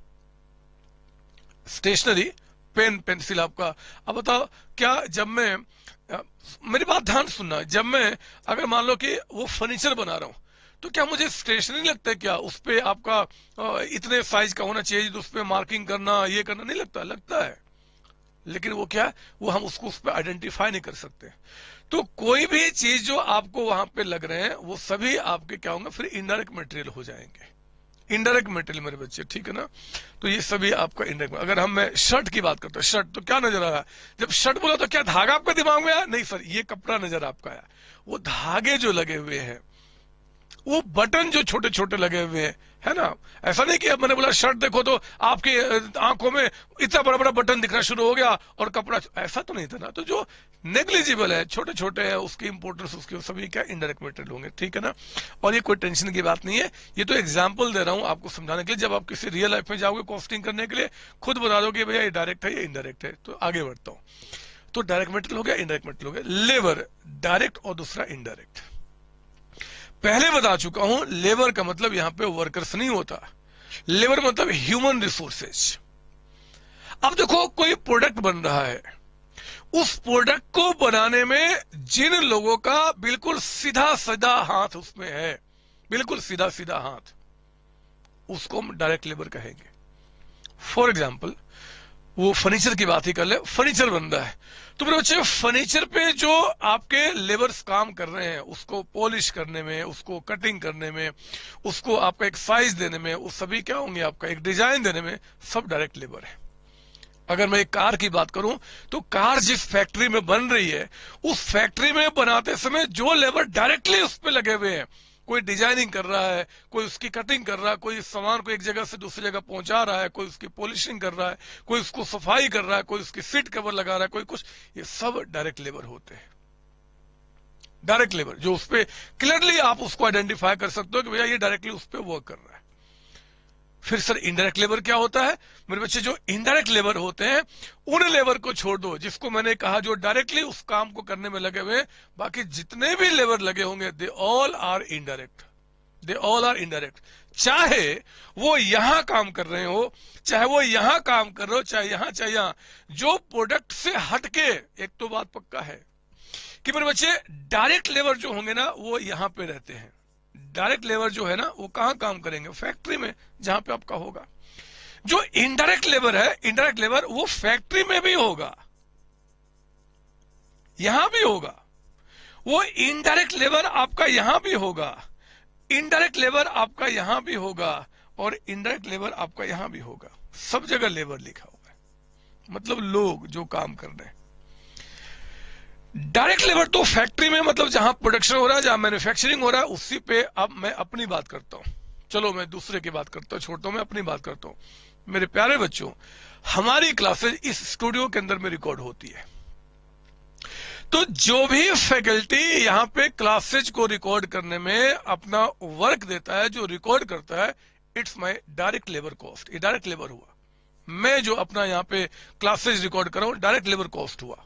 स्टेशनरी, पेन पेंसिल आपका। अब बताओ, क्या जब मैं, मेरी बात ध्यान सुनना, जब मैं अगर मान लो कि वो फर्नीचर बना रहा हूं, तो क्या मुझे स्टेशनरी लगता है क्या? उस पे आपका इतने साइज का होना चाहिए, तो उस पे मार्किंग करना, ये करना नहीं लगता? लगता है, लेकिन वो क्या, वो हम उसको उस पे आइडेंटिफाई नहीं कर सकते। तो कोई भी चीज जो आपको वहां पे लग रहे हैं, वो सभी आपके क्या होंगे, फिर इनडायरेक्ट मटेरियल हो जाएंगे। इनडायरेक्ट मटेरियल मेरे बच्चे, ठीक है ना। तो ये सभी आपका इनडायरेक्ट। अगर हम मैं शर्ट की बात करते हैं, शर्ट तो क्या नजर आ रहा है? जब शर्ट बोला तो क्या धागा आपके दिमाग में आया? नहीं सर, ये कपड़ा नजर आपका आया। वो धागे जो लगे हुए हैं वो बटन जो छोटे छोटे लगे हुए हैं, है ना, ऐसा नहीं कि अब मैंने बोला शर्ट देखो तो आपके आंखों में इतना बड़ा बड़ा बटन दिखना शुरू हो गया और कपड़ा, ऐसा तो नहीं था ना। तो जो नेग्लिजिबल है, छोटे छोटे है, उसकी इंपोर्टेंस, उसके सभी क्या इंडायरेक्ट मेटेरियल होंगे, ठीक है ना। और ये कोई टेंशन की बात नहीं है, ये तो एग्जाम्पल दे रहा हूं आपको समझाने के लिए। जब आप किसी रियल लाइफ में जाओगे कॉस्टिंग करने के लिए, खुद बता दो कि भैया ये डायरेक्ट है, ये इनडायरेक्ट है। तो आगे बढ़ता हूं। तो डायरेक्ट मेटेरियल हो गया, इनडायरेक्ट मेटेरियल हो गया। लेबर डायरेक्ट और दूसरा इनडायरेक्ट। पहले बता चुका हूं, लेबर का मतलब यहां पे वर्कर्स नहीं होता, लेबर मतलब ह्यूमन रिसोर्सेज। अब देखो कोई प्रोडक्ट बन रहा है, उस प्रोडक्ट को बनाने में जिन लोगों का बिल्कुल सीधा सीधा हाथ उसमें है, बिल्कुल सीधा सीधा हाथ, उसको हम डायरेक्ट लेबर कहेंगे। फॉर एग्जाम्पल, वो फर्नीचर की बात ही कर ले, फर्नीचर बन रहा है, तो मेरे बच्चे फर्नीचर पे जो आपके लेबर्स काम कर रहे हैं, उसको पॉलिश करने में, उसको कटिंग करने में, उसको आपका एक साइज देने में, उस सभी क्या होंगे, आपका एक डिजाइन देने में, सब डायरेक्ट लेबर है। अगर मैं एक कार की बात करूं, तो कार जिस फैक्ट्री में बन रही है, उस फैक्ट्री में बनाते समय जो लेबर डायरेक्टली उस पर लगे हुए हैं, कोई डिजाइनिंग कर रहा है, कोई उसकी कटिंग कर रहा है, कोई सामान को एक जगह से दूसरी जगह पहुंचा रहा है, कोई उसकी पॉलिशिंग कर रहा है, कोई उसको सफाई कर रहा है, कोई उसकी सीट कवर लगा रहा है, कोई कुछ, ये सब डायरेक्ट लेबर होते हैं। डायरेक्ट लेबर जो उस पर क्लियरली आप उसको आइडेंटिफाई कर सकते हो कि भैया ये डायरेक्टली उस पर वर्क कर रहा है। फिर सर इनडायरेक्ट लेबर क्या होता है? मेरे बच्चे जो इनडायरेक्ट लेबर होते हैं, उन लेबर को छोड़ दो जिसको मैंने कहा जो डायरेक्टली उस काम को करने में लगे हुए, बाकी जितने भी लेबर लगे होंगे they all are indirect, they all are indirect. चाहे वो यहां काम कर रहे हो, चाहे वो यहां काम कर रहे हो, चाहे यहां, जो प्रोडक्ट से हटके, एक तो बात पक्का है कि मेरे बच्चे डायरेक्ट लेबर जो होंगे ना, वो यहां पे रहते हैं। डायरेक्ट लेबर जो है ना, वो कहां काम करेंगे? फैक्ट्री में, जहां पे आपका होगा। जो इनडायरेक्ट लेबर है, इनडायरेक्ट लेबर वो फैक्ट्री में भी होगा, यहां भी होगा। वो इनडायरेक्ट लेबर आपका यहां भी होगा, इनडायरेक्ट लेबर आपका यहां भी होगा, और इनडायरेक्ट लेबर आपका यहां भी होगा। सब जगह लेबर लिखा हुआ है, मतलब लोग जो काम कर रहे हैं। डायरेक्ट लेबर तो फैक्ट्री में, मतलब जहां प्रोडक्शन हो रहा है, जहां मैन्युफैक्चरिंग हो रहा है, उसी पे। अब मैं अपनी बात करता हूं, चलो मैं दूसरे की बात करता हूं, छोड़ता हूं, मैं अपनी बात करता हूं। मेरे प्यारे बच्चों, हमारी क्लासेज इस स्टूडियो के अंदर में रिकॉर्ड होती है, तो जो भी फैकल्टी यहां पे क्लासेज को रिकॉर्ड करने में अपना वर्क देता है, जो रिकॉर्ड करता है, it's my direct labour cost. ये डायरेक्ट लेबर हुआ। मैं जो अपना यहां पे क्लासेज रिकॉर्ड कर रहा हूं, डायरेक्ट लेबर कॉस्ट हुआ।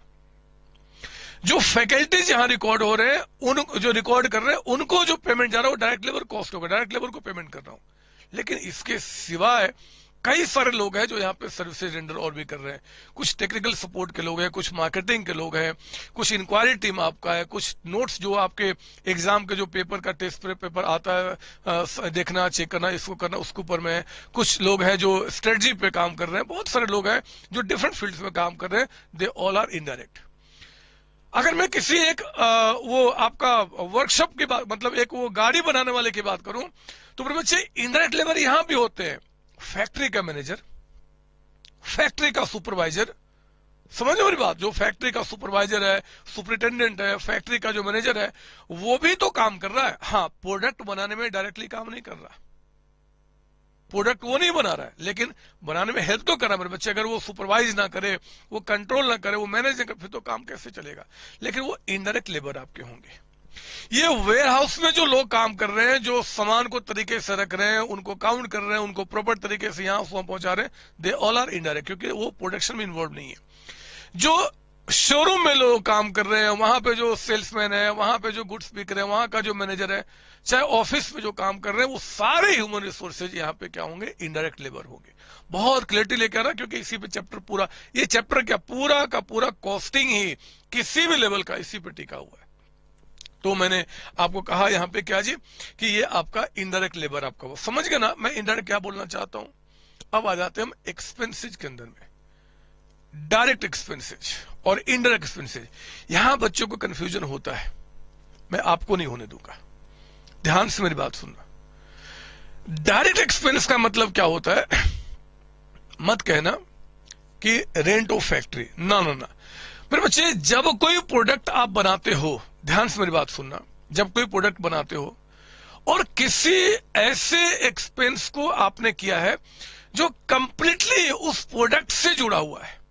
जो फैकल्टीज यहां रिकॉर्ड हो रहे हैं, उन जो रिकॉर्ड कर रहे हैं, उनको जो पेमेंट जा रहा है, वो डायरेक्ट लेबर कॉस्ट होगा, डायरेक्ट लेबर को पेमेंट कर रहा हूं। लेकिन इसके सिवाय कई सारे लोग हैं जो यहाँ पे सर्विसेज रेंडर और भी कर रहे हैं। कुछ टेक्निकल सपोर्ट के लोग हैं, कुछ मार्केटिंग के लोग हैं, कुछ इंक्वायरी टीम आपका है, कुछ नोट्स जो आपके एग्जाम के जो पेपर का टेस्ट पेपर आता है, देखना, चेक करना, इसको करना, उसके ऊपर में। कुछ लोग हैं जो स्ट्रेटजी पे काम कर रहे हैं, बहुत सारे लोग हैं जो डिफरेंट फील्ड्स में काम कर रहे हैं। They all are indirect. अगर मैं किसी एक वो आपका वर्कशॉप की बात, मतलब एक वो गाड़ी बनाने वाले की बात करूं, तो मेरे बच्चे इनडायरेक्ट लेबर यहां भी होते हैं। फैक्ट्री का मैनेजर, फैक्ट्री का सुपरवाइजर, समझ मेरी बात, जो फैक्ट्री का सुपरवाइजर है, सुपरिटेंडेंट है, फैक्ट्री का जो मैनेजर है, वो भी तो काम कर रहा है। हाँ, प्रोडक्ट बनाने में डायरेक्टली काम नहीं कर रहा, प्रोडक्ट वो नहीं बना रहा है, लेकिन बनाने में हेल्प तो कर रहा है। मेरे बच्चे, अगर वो सुपरवाइज ना करे, वो कंट्रोल ना करे, वो मैनेज ना करे, फिर तो काम कैसे चलेगा? लेकिन वो इनडायरेक्ट लेबर आपके होंगे। ये वेयर हाउस में जो लोग काम कर रहे हैं, जो सामान को तरीके से रख रहे हैं, उनको काउंट कर रहे हैं, उनको प्रॉपर तरीके से यहां पहुंचा रहे हैं, दे ऑल आर इनडायरेक्ट, क्योंकि वो प्रोडक्शन में इन्वॉल्व नहीं है। जो शोरूम में लोग काम कर रहे हैं, वहां पे जो सेल्समैन है, वहां पे जो गुड्स बिक रहे हैं, वहां का जो मैनेजर है, चाहे ऑफिस में जो काम कर रहे हैं, वो सारे ह्यूमन रिसोर्सेज यहाँ पे क्या होंगे? इनडायरेक्ट लेबर होंगे। बहुत क्लियरिटी लेकर आ रहा, क्योंकि इसी पे चैप्टर पूरा, ये चैप्टर क्या पूरा का पूरा कॉस्टिंग ही किसी भी लेवल का इसी पे टिका हुआ है। तो मैंने आपको कहा यहाँ पे क्या जी, कि ये आपका इनडायरेक्ट लेबर आपका, वो समझ गए ना मैं इनडायरेक्ट क्या बोलना चाहता हूं। अब आ जाते हैं हम एक्सपेंसेज के अंदर में। डायरेक्ट एक्सपेंसेज और इनडायरेक्ट एक्सपेंसेज, यहां बच्चों को कंफ्यूजन होता है, मैं आपको नहीं होने दूंगा, ध्यान से मेरी बात सुनना। डायरेक्ट एक्सपेंस का मतलब क्या होता है? मत कहना कि रेंट ऑफ फैक्ट्री, ना ना ना मेरे बच्चे, जब कोई प्रोडक्ट आप बनाते हो, ध्यान से मेरी बात सुनना, जब कोई प्रोडक्ट बनाते हो और किसी ऐसे एक्सपेंस को आपने किया है जो कंप्लीटली उस प्रोडक्ट से जुड़ा हुआ है।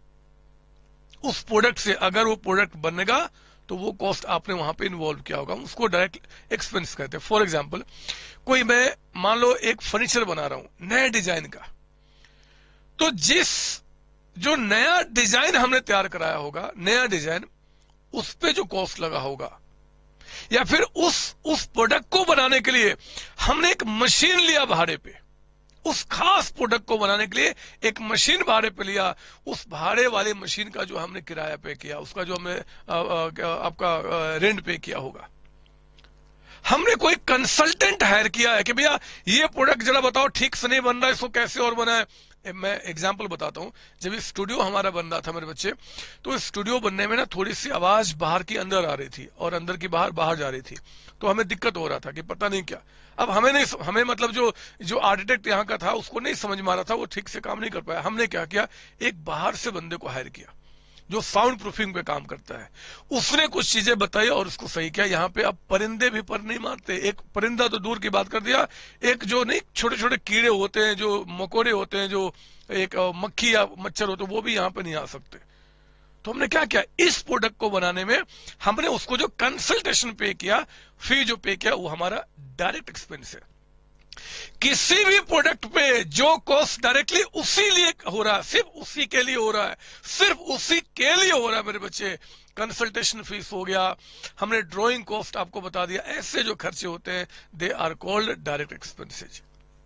उस प्रोडक्ट से अगर वो प्रोडक्ट बनेगा तो वो कॉस्ट आपने वहां पे इन्वॉल्व किया होगा, उसको डायरेक्ट एक्सपेंस कहते हैं। फॉर एग्जांपल, कोई मैं मान लो एक फर्नीचर बना रहा हूं नए डिजाइन का, तो जो नया डिजाइन हमने तैयार कराया होगा, नया डिजाइन, उस पे जो कॉस्ट लगा होगा, या फिर उस प्रोडक्ट को बनाने के लिए हमने एक मशीन लिया भाड़े पे, उस खास प्रोडक्ट को बनाने के लिए एक मशीन भाड़े पे लिया, उस भाड़े वाली मशीन का जो हमने किराया पे किया, उसका जो हमने आपका रेंट पे किया होगा। हमने कोई कंसल्टेंट हायर किया है कि भैया ये प्रोडक्ट जरा बताओ ठीक से नहीं बन रहा है, इसको कैसे और बनाए। मैं एग्जांपल बताता हूं, जब ये स्टूडियो हमारा बन रहा था मेरे बच्चे, तो स्टूडियो बनने में ना थोड़ी सी आवाज बाहर की अंदर आ रही थी और अंदर की बाहर जा रही थी, तो हमें दिक्कत हो रहा था कि पता नहीं क्या। अब हमें मतलब जो आर्किटेक्ट यहाँ का था उसको नहीं समझ में आ रहा था, वो ठीक से काम नहीं कर पाया। हमने क्या किया, एक बाहर से बंदे को हायर किया जो साउंड प्रूफिंग पे काम करता है, उसने कुछ चीजें बताई और उसको सही किया। यहाँ पे अब परिंदे भी पर नहीं मारते, एक परिंदा तो दूर की बात कर दिया, एक जो नहीं छोटे छोटे कीड़े होते हैं, जो मकोड़े होते हैं, जो एक मक्खी या मच्छर होते हैं, वो भी यहाँ पे नहीं आ सकते। तो हमने क्या किया, इस प्रोडक्ट को बनाने में हमने उसको जो कंसल्टेशन पे किया, फी जो पे किया, वो हमारा डायरेक्ट एक्सपेंस है। किसी भी प्रोडक्ट पे जो कॉस्ट डायरेक्टली उसी लिए हो रहा है, सिर्फ उसी के लिए हो रहा है, सिर्फ उसी के लिए हो रहा है मेरे बच्चे, कंसल्टेशन फीस हो गया, हमने ड्राइंग कॉस्ट आपको बता दिया, ऐसे जो खर्चे होते हैं they are called direct expenses.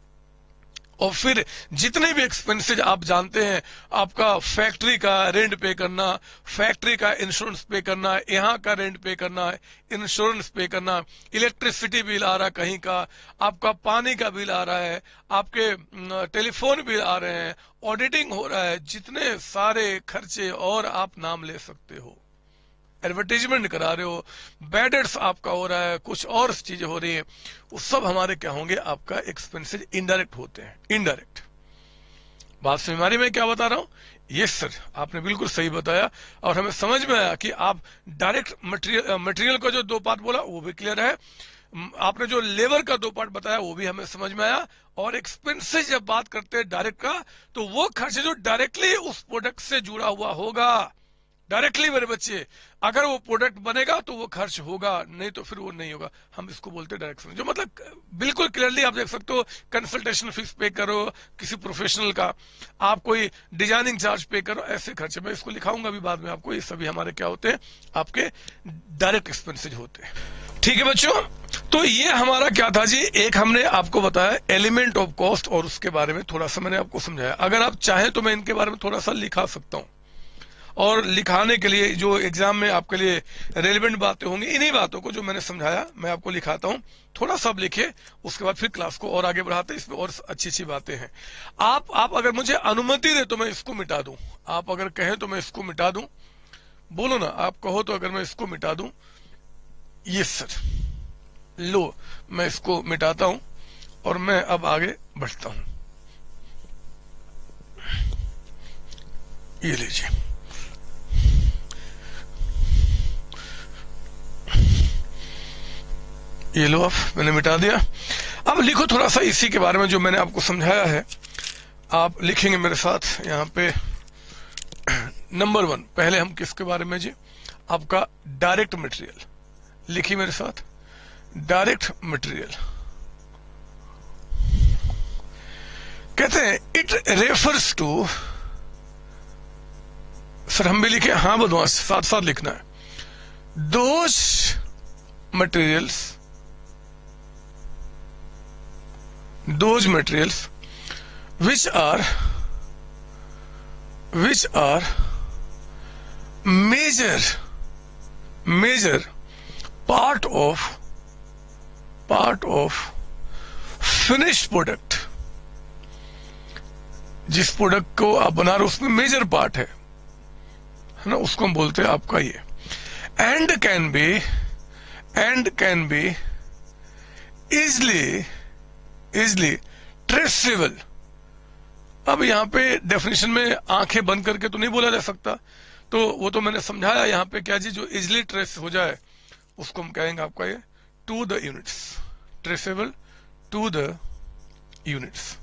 और फिर जितने भी एक्सपेंसेज आप जानते हैं, आपका फैक्ट्री का रेंट पे करना, फैक्ट्री का इंश्योरेंस पे करना, यहाँ का रेंट पे करना, इंश्योरेंस पे करना, इलेक्ट्रिसिटी बिल आ रहा है कहीं का, आपका पानी का बिल आ रहा है, आपके टेलीफोन बिल आ रहे हैं, ऑडिटिंग हो रहा है, जितने सारे खर्चे और आप नाम ले सकते हो, एडवर्टीजमेंट करा रहे हो, बैड एड्स आपका हो रहा है, कुछ और चीजें हो रही है, वो सब हमारे क्या होंगे, आपका एक्सपेंसेस इनडायरेक्ट होते हैं। इनडायरेक्ट बात समझ में आ रही, मैं क्या बता रहा हूं? यस सर, आपने बिल्कुल सही बताया और हमें समझ में आया कि आप डायरेक्ट मटेरियल का जो दो पार्ट बोला वो भी क्लियर है, आपने जो लेबर का दो पार्ट बताया वो भी हमें समझ में आया। और एक्सपेंसेस जब बात करते हैं डायरेक्ट का, तो वो खर्च जो डायरेक्टली उस प्रोडक्ट से जुड़ा हुआ होगा, डायरेक्टली मेरे बच्चे, अगर वो प्रोडक्ट बनेगा तो वो खर्च होगा, नहीं तो फिर वो नहीं होगा, हम इसको बोलते हैं डायरेक्ट। जो मतलब बिल्कुल क्लियरली आप देख सकते हो, कंसल्टेशन फीस पे करो किसी प्रोफेशनल का, आप कोई डिजाइनिंग चार्ज पे करो, ऐसे खर्चे, मैं इसको लिखाऊंगा भी बाद में आपको, ये सभी हमारे क्या होते हैं, आपके डायरेक्ट एक्सपेंसेज होते हैं। ठीक है बच्चों, तो ये हमारा क्या था जी, एक हमने आपको बताया एलिमेंट ऑफ कॉस्ट और उसके बारे में थोड़ा सा मैंने आपको समझाया। अगर आप चाहें तो मैं इनके बारे में थोड़ा सा लिखा सकता हूं, और लिखाने के लिए जो एग्जाम में आपके लिए रेलेवेंट बातें होंगी, इन्हीं बातों को जो मैंने समझाया मैं आपको लिखाता हूं, थोड़ा सा लिखिए, उसके बाद फिर क्लास को और आगे बढ़ाते हैं, इसमें और अच्छी अच्छी बातें हैं। आप अगर मुझे अनुमति दे तो मैं इसको मिटा दूं, आप अगर कहें तो मैं इसको मिटा दूं, बोलो ना, आप कहो तो अगर मैं इसको मिटा दूं। यस सर, लो मैं इसको मिटाता हूं और मैं अब आगे बढ़ता हूं। ये लीजिए, ये लो, आप मैंने मिटा दिया। अब लिखो थोड़ा सा इसी के बारे में जो मैंने आपको समझाया है, आप लिखेंगे मेरे साथ यहाँ पे। नंबर 1, पहले हम किसके बारे में जी, आपका डायरेक्ट मटेरियल, लिखिए मेरे साथ, डायरेक्ट मटेरियल। कहते हैं इट रेफर्स टू, सर हम भी लिखे, हाँ बदमाश, साथ साथ लिखना है, those materials which are major part of finished product। जिस प्रोडक्ट को आप बना रहे हो उसमें मेजर पार्ट है ना, उसको हम बोलते हैं आपका ये, and can be easily traceable. अब यहाँ पे डेफिनेशन में आंखें बंद करके तो नहीं बोला जा सकता, तो वो तो मैंने समझाया यहाँ पे क्या जी, जो इजली ट्रेस हो जाए उसको हम कहेंगे आपका ये to the units. Traceable to the units,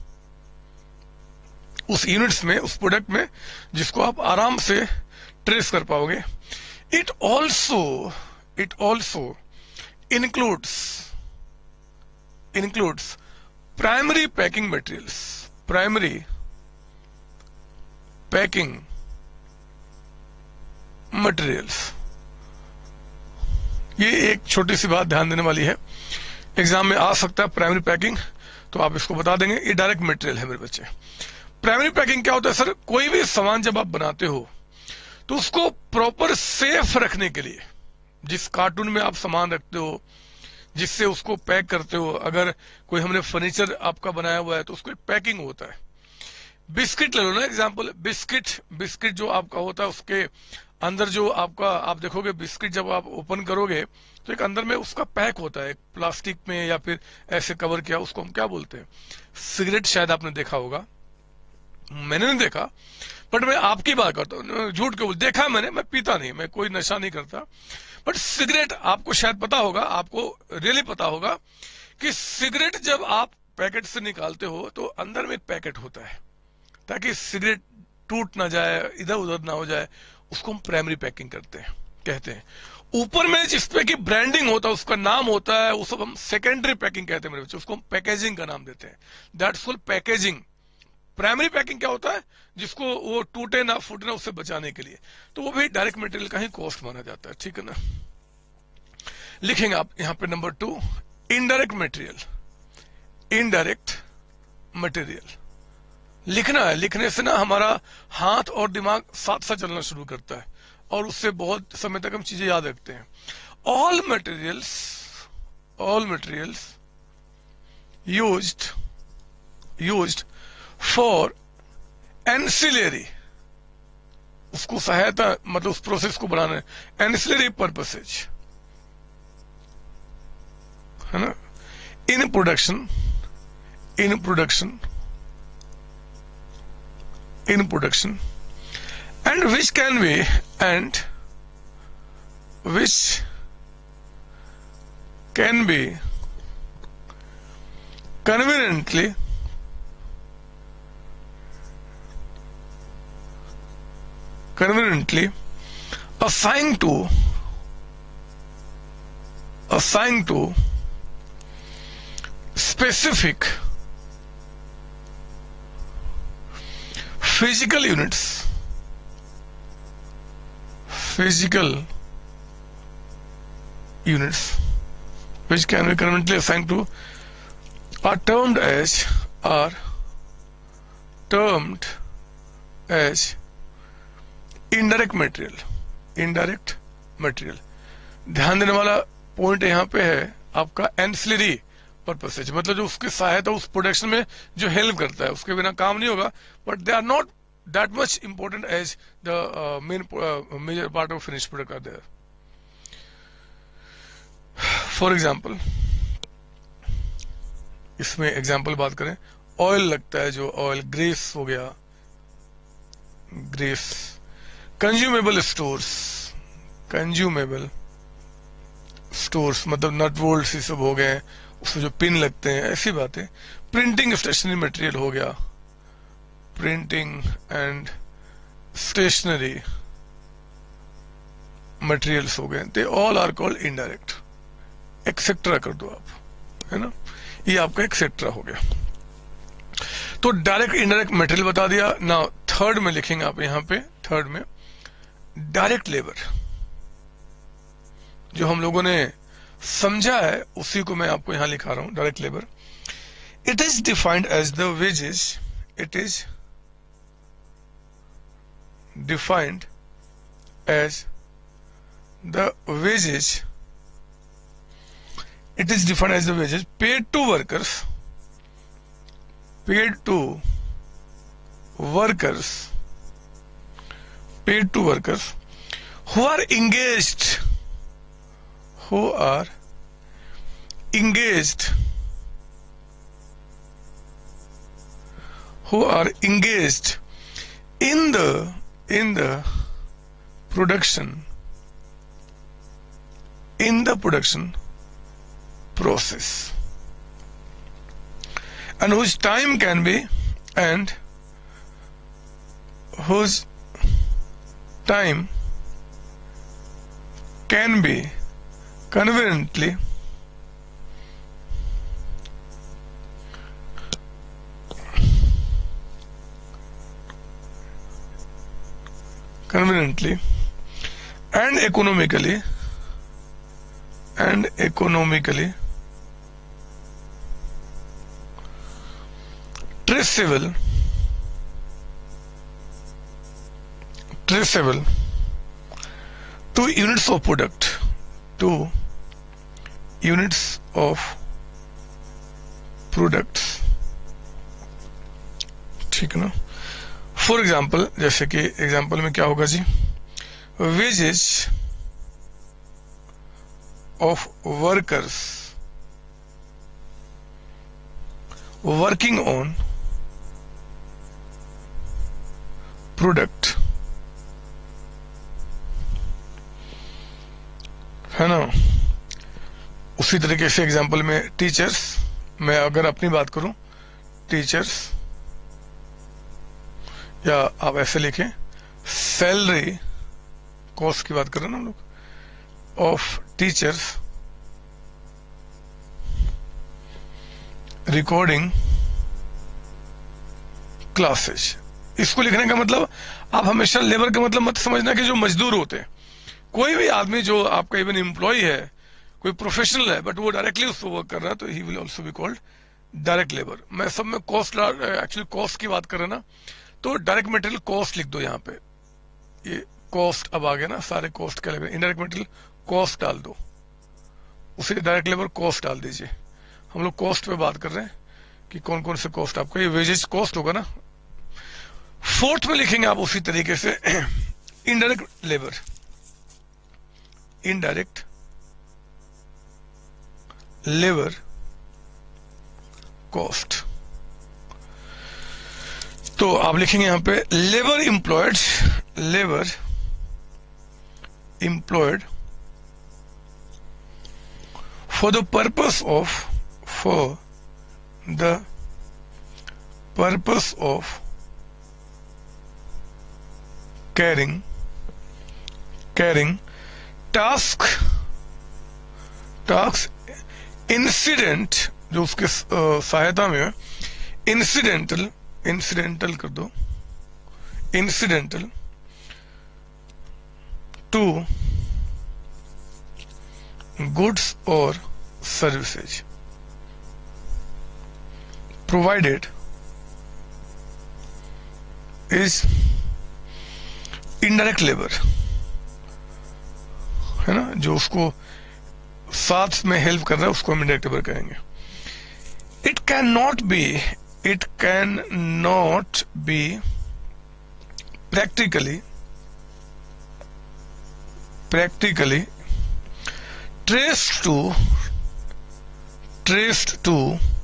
उस यूनिट्स में, उस प्रोडक्ट में जिसको आप आराम से ट्रेस कर पाओगे. It also includes primary packing materials. Primary packing materials. ये एक छोटी सी बात ध्यान देने वाली है, एग्जाम में आ सकता है प्राइमरी पैकिंग, तो आप इसको बता देंगे. ये डायरेक्ट मटेरियल है मेरे बच्चे. प्राइमरी पैकिंग क्या होता है सर? कोई भी सामान जब आप बनाते हो तो उसको प्रॉपर सेफ रखने के लिए, जिस कार्टून में आप सामान रखते हो, जिससे उसको पैक करते हो, अगर कोई हमने फर्नीचर आपका बनाया हुआ है तो उसको एक पैकिंग होता है. बिस्किट ले लो ना एग्जांपल. बिस्किट जो आपका होता है, उसके अंदर जो आपका, आप देखोगे बिस्किट जब आप ओपन करोगे तो एक अंदर में उसका पैक होता है, प्लास्टिक में या फिर ऐसे कवर किया, उसको हम क्या बोलते हैं? सिगरेट. शायद आपने देखा होगा, मैंने नहीं देखा, बट मैं आपकी बात करता हूँ, झूठ क्यों बोल, देखा मैंने, मैं पीता नहीं, मैं कोई नशा नहीं करता, बट सिगरेट आपको शायद पता होगा, आपको रियली पता होगा कि सिगरेट जब आप पैकेट से निकालते हो तो अंदर में एक पैकेट होता है, ताकि सिगरेट टूट ना जाए, इधर उधर ना हो जाए. उसको हम प्राइमरी पैकिंग कहते हैं. ऊपर में जिस पे की ब्रांडिंग होता है, उसका नाम होता है, उसको हम सेकेंडरी पैकिंग कहते हैं मेरे बच्चे, उसको हम पैकेजिंग का नाम देते हैं. That's called packaging. Primary packing क्या होता है? जिसको वो टूटे ना फूटे ना, उससे बचाने के लिए, तो वो भी डायरेक्ट मटेरियल का ही कॉस्ट माना जाता है. ठीक है ना. लिखेंगे आप यहां पे number 2, indirect material. Indirect material लिखना है. लिखने से ना हमारा हाथ और दिमाग साथ साथ चलना शुरू करता है और उससे बहुत समय तक हम चीजें याद रखते हैं. All materials used for ancillary, उसको सहायता, मतलब उस प्रोसेस को बढ़ाना है, एंसिलरी पर्पसेज है ना. In production and which can be conveniently assigned to specific physical units which can be conveniently assigned to are termed as indirect material. ध्यान देने वाला पॉइंट यहाँ पे है आपका एंसिलरी पर्पसेज, मतलब जो उसकी सहायता उस प्रोडक्शन में जो हेल्प करता है, उसके बिना काम नहीं होगा, but they are not that much important as the major part of finish product are there. For example, इसमें एग्जाम्पल बात करें, ऑयल लगता है, जो ऑयल ग्रीस हो गया, ग्रीस. कंज्यूमेबल स्टोर्स मतलब नट बोल्ट ये सब हो गए, उसमें जो पिन लगते हैं, ऐसी बातें. प्रिंटिंग स्टेशनरी मटेरियल हो गया, प्रिंटिंग एंड स्टेशनरी मटेरियल्स हो गए, they all are called indirect. Etcetera कर दो आप, है ना, ये आपका एक्सेट्रा हो गया. तो डायरेक्ट इनडायरेक्ट मटेरियल बता दिया. नाउ थर्ड में लिखेंगे आप यहां पे, थर्ड में डायरेक्ट लेबर. जो हम लोगों ने समझा है उसी को मैं आपको यहां लिखा रहा हूं. Direct labour, it is defined as the wages, it is defined as the wages, it is defined as the wages paid to workers who are engaged in the production process. and whose time can be and whose time can be conveniently and economically traceable to units of product, ठीक है ना। For example, जैसे कि example में क्या होगा जी, wages of workers working on product, है ना। उसी तरीके से एग्जाम्पल में टीचर्स, मैं अगर अपनी बात करूं, टीचर्स, या आप ऐसे लिखें सैलरी कॉस्ट की बात कर रहे हैं ना हम लोग, ऑफ टीचर्स रिकॉर्डिंग क्लासेस। इसको लिखने का मतलब, आप हमेशा लेबर का मतलब मत समझना कि जो मजदूर होते हैं, कोई भी आदमी जो आपका इवन एम्प्लॉय है, कोई प्रोफेशनल है, बट वो डायरेक्टली उसको वर्क कर रहा है, तो he will also be called direct labour. मैं सब में कॉस्ट, एक्चुअली कॉस्ट की बात कर रहा ना, तो डायरेक्ट मटेरियल कॉस्ट लिख दो यहाँ पे, ये कॉस्ट अब आ गया ना, सारे कॉस्ट क्या लग रहे हैं, इनडायरेक्ट मटेरियल कॉस्ट डाल दो, उसे डायरेक्ट लेबर कॉस्ट डाल दीजिए। हम लोग कॉस्ट पे बात कर रहे हैं कि कौन कौन से कॉस्ट, आपका ये वेजेस कॉस्ट होगा ना। फोर्थ में लिखेंगे आप उसी तरीके से indirect labour, indirect labour cost. तो आप लिखेंगे यहां पे labour employed for the purpose of carrying task incident, जो उसके सहायता में है, इंसिडेंटल कर दो, इंसिडेंटल टू गुड्स और services provided is indirect labour, है ना। जो उसको साथ में हेल्प कर रहा है उसको हम इनडायरेक्ट लेबर कहेंगे। It can not be practically traced to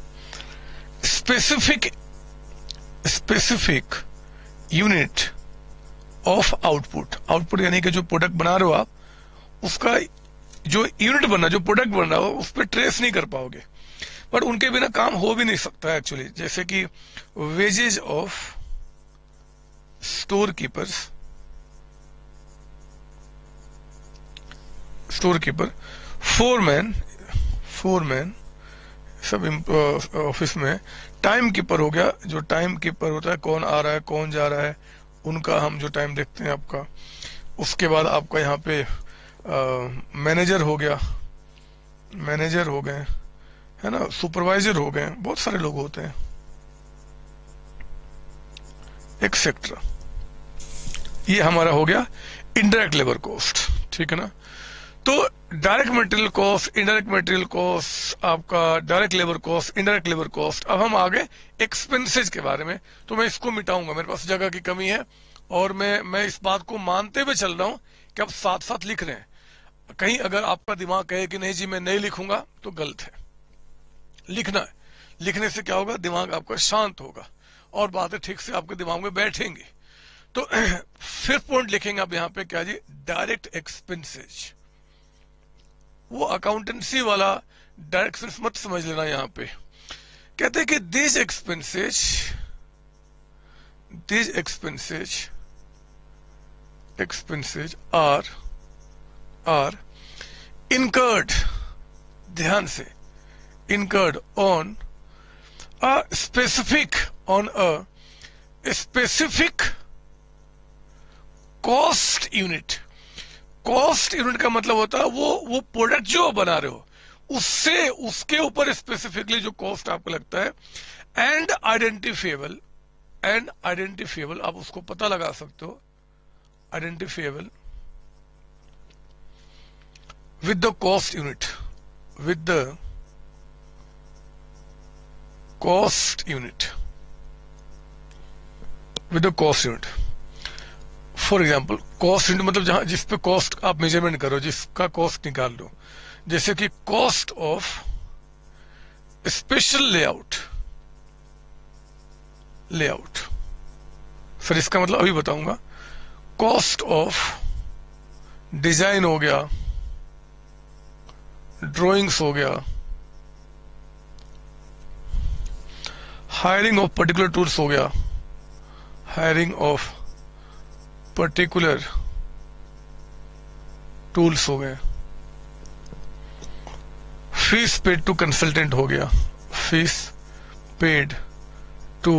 specific unit of output यानी कि जो प्रोडक्ट बना रहे हो आप, उसका जो यूनिट बनना, जो प्रोडक्ट बन रहा हो, उस पर ट्रेस नहीं कर पाओगे, पर उनके बिना काम हो भी नहीं सकता एक्चुअली। जैसे कि wages of store keeper, foreman सब ऑफिस में, टाइम कीपर हो गया, जो टाइम कीपर होता है, कौन आ रहा है कौन जा रहा है, उनका हम जो टाइम देखते हैं आपका। उसके बाद आपका यहाँ पे मैनेजर हो गया, मैनेजर हो गए, है ना, सुपरवाइजर हो गए, बहुत सारे लोग होते हैं, एक्सेट्रा। ये हमारा हो गया इनडायरेक्ट लेबर कॉस्ट, ठीक है ना। तो direct material cost, indirect material cost, आपका direct labour cost, indirect labour cost. अब हम आगे एक्सपेंसेस के बारे में, तो मैं इसको मिटाऊंगा, मेरे पास जगह की कमी है, और मैं इस बात को मानते हुए चल रहा हूं कि आप साथ साथ लिख रहे हैं। कहीं अगर आपका दिमाग कहे कि नहीं जी मैं नहीं लिखूंगा, तो गलत है, लिखना है। लिखने से क्या होगा, दिमाग आपका शांत होगा और बातें ठीक से आपके दिमाग में बैठेंगी। तो फिफ्थ पॉइंट लिखेंगे आप यहाँ पे, क्या जी, डायरेक्ट एक्सपेंसेस। वो अकाउंटेंसी वाला डायरेक्ट एक्सपेंस मत समझ लेना यहाँ पे, कहते हैं कि these expenses are incurred, ध्यान से, incurred on a specific cost unit. Cost unit का मतलब होता है वो प्रोडक्ट जो बना रहे हो उससे, उसके ऊपर स्पेसिफिकली जो कॉस्ट आपको लगता है, एंड आइडेंटिफिएबल, आप उसको पता लगा सकते हो, identifiable with the cost unit, for example cost unit मतलब जहां जिस पे कॉस्ट आप मेजरमेंट करो, जिसका कॉस्ट निकाल लो, जैसे कि cost of special layout. Sir इसका मतलब अभी बताऊंगा। कॉस्ट ऑफ डिजाइन हो गया, ड्राइंग्स हो गया, हायरिंग ऑफ पर्टिकुलर टूल्स हो गया, हायरिंग ऑफ पर्टिकुलर टूल्स हो गए, फीस पेड टू कंसल्टेंट हो गया, फीस पेड टू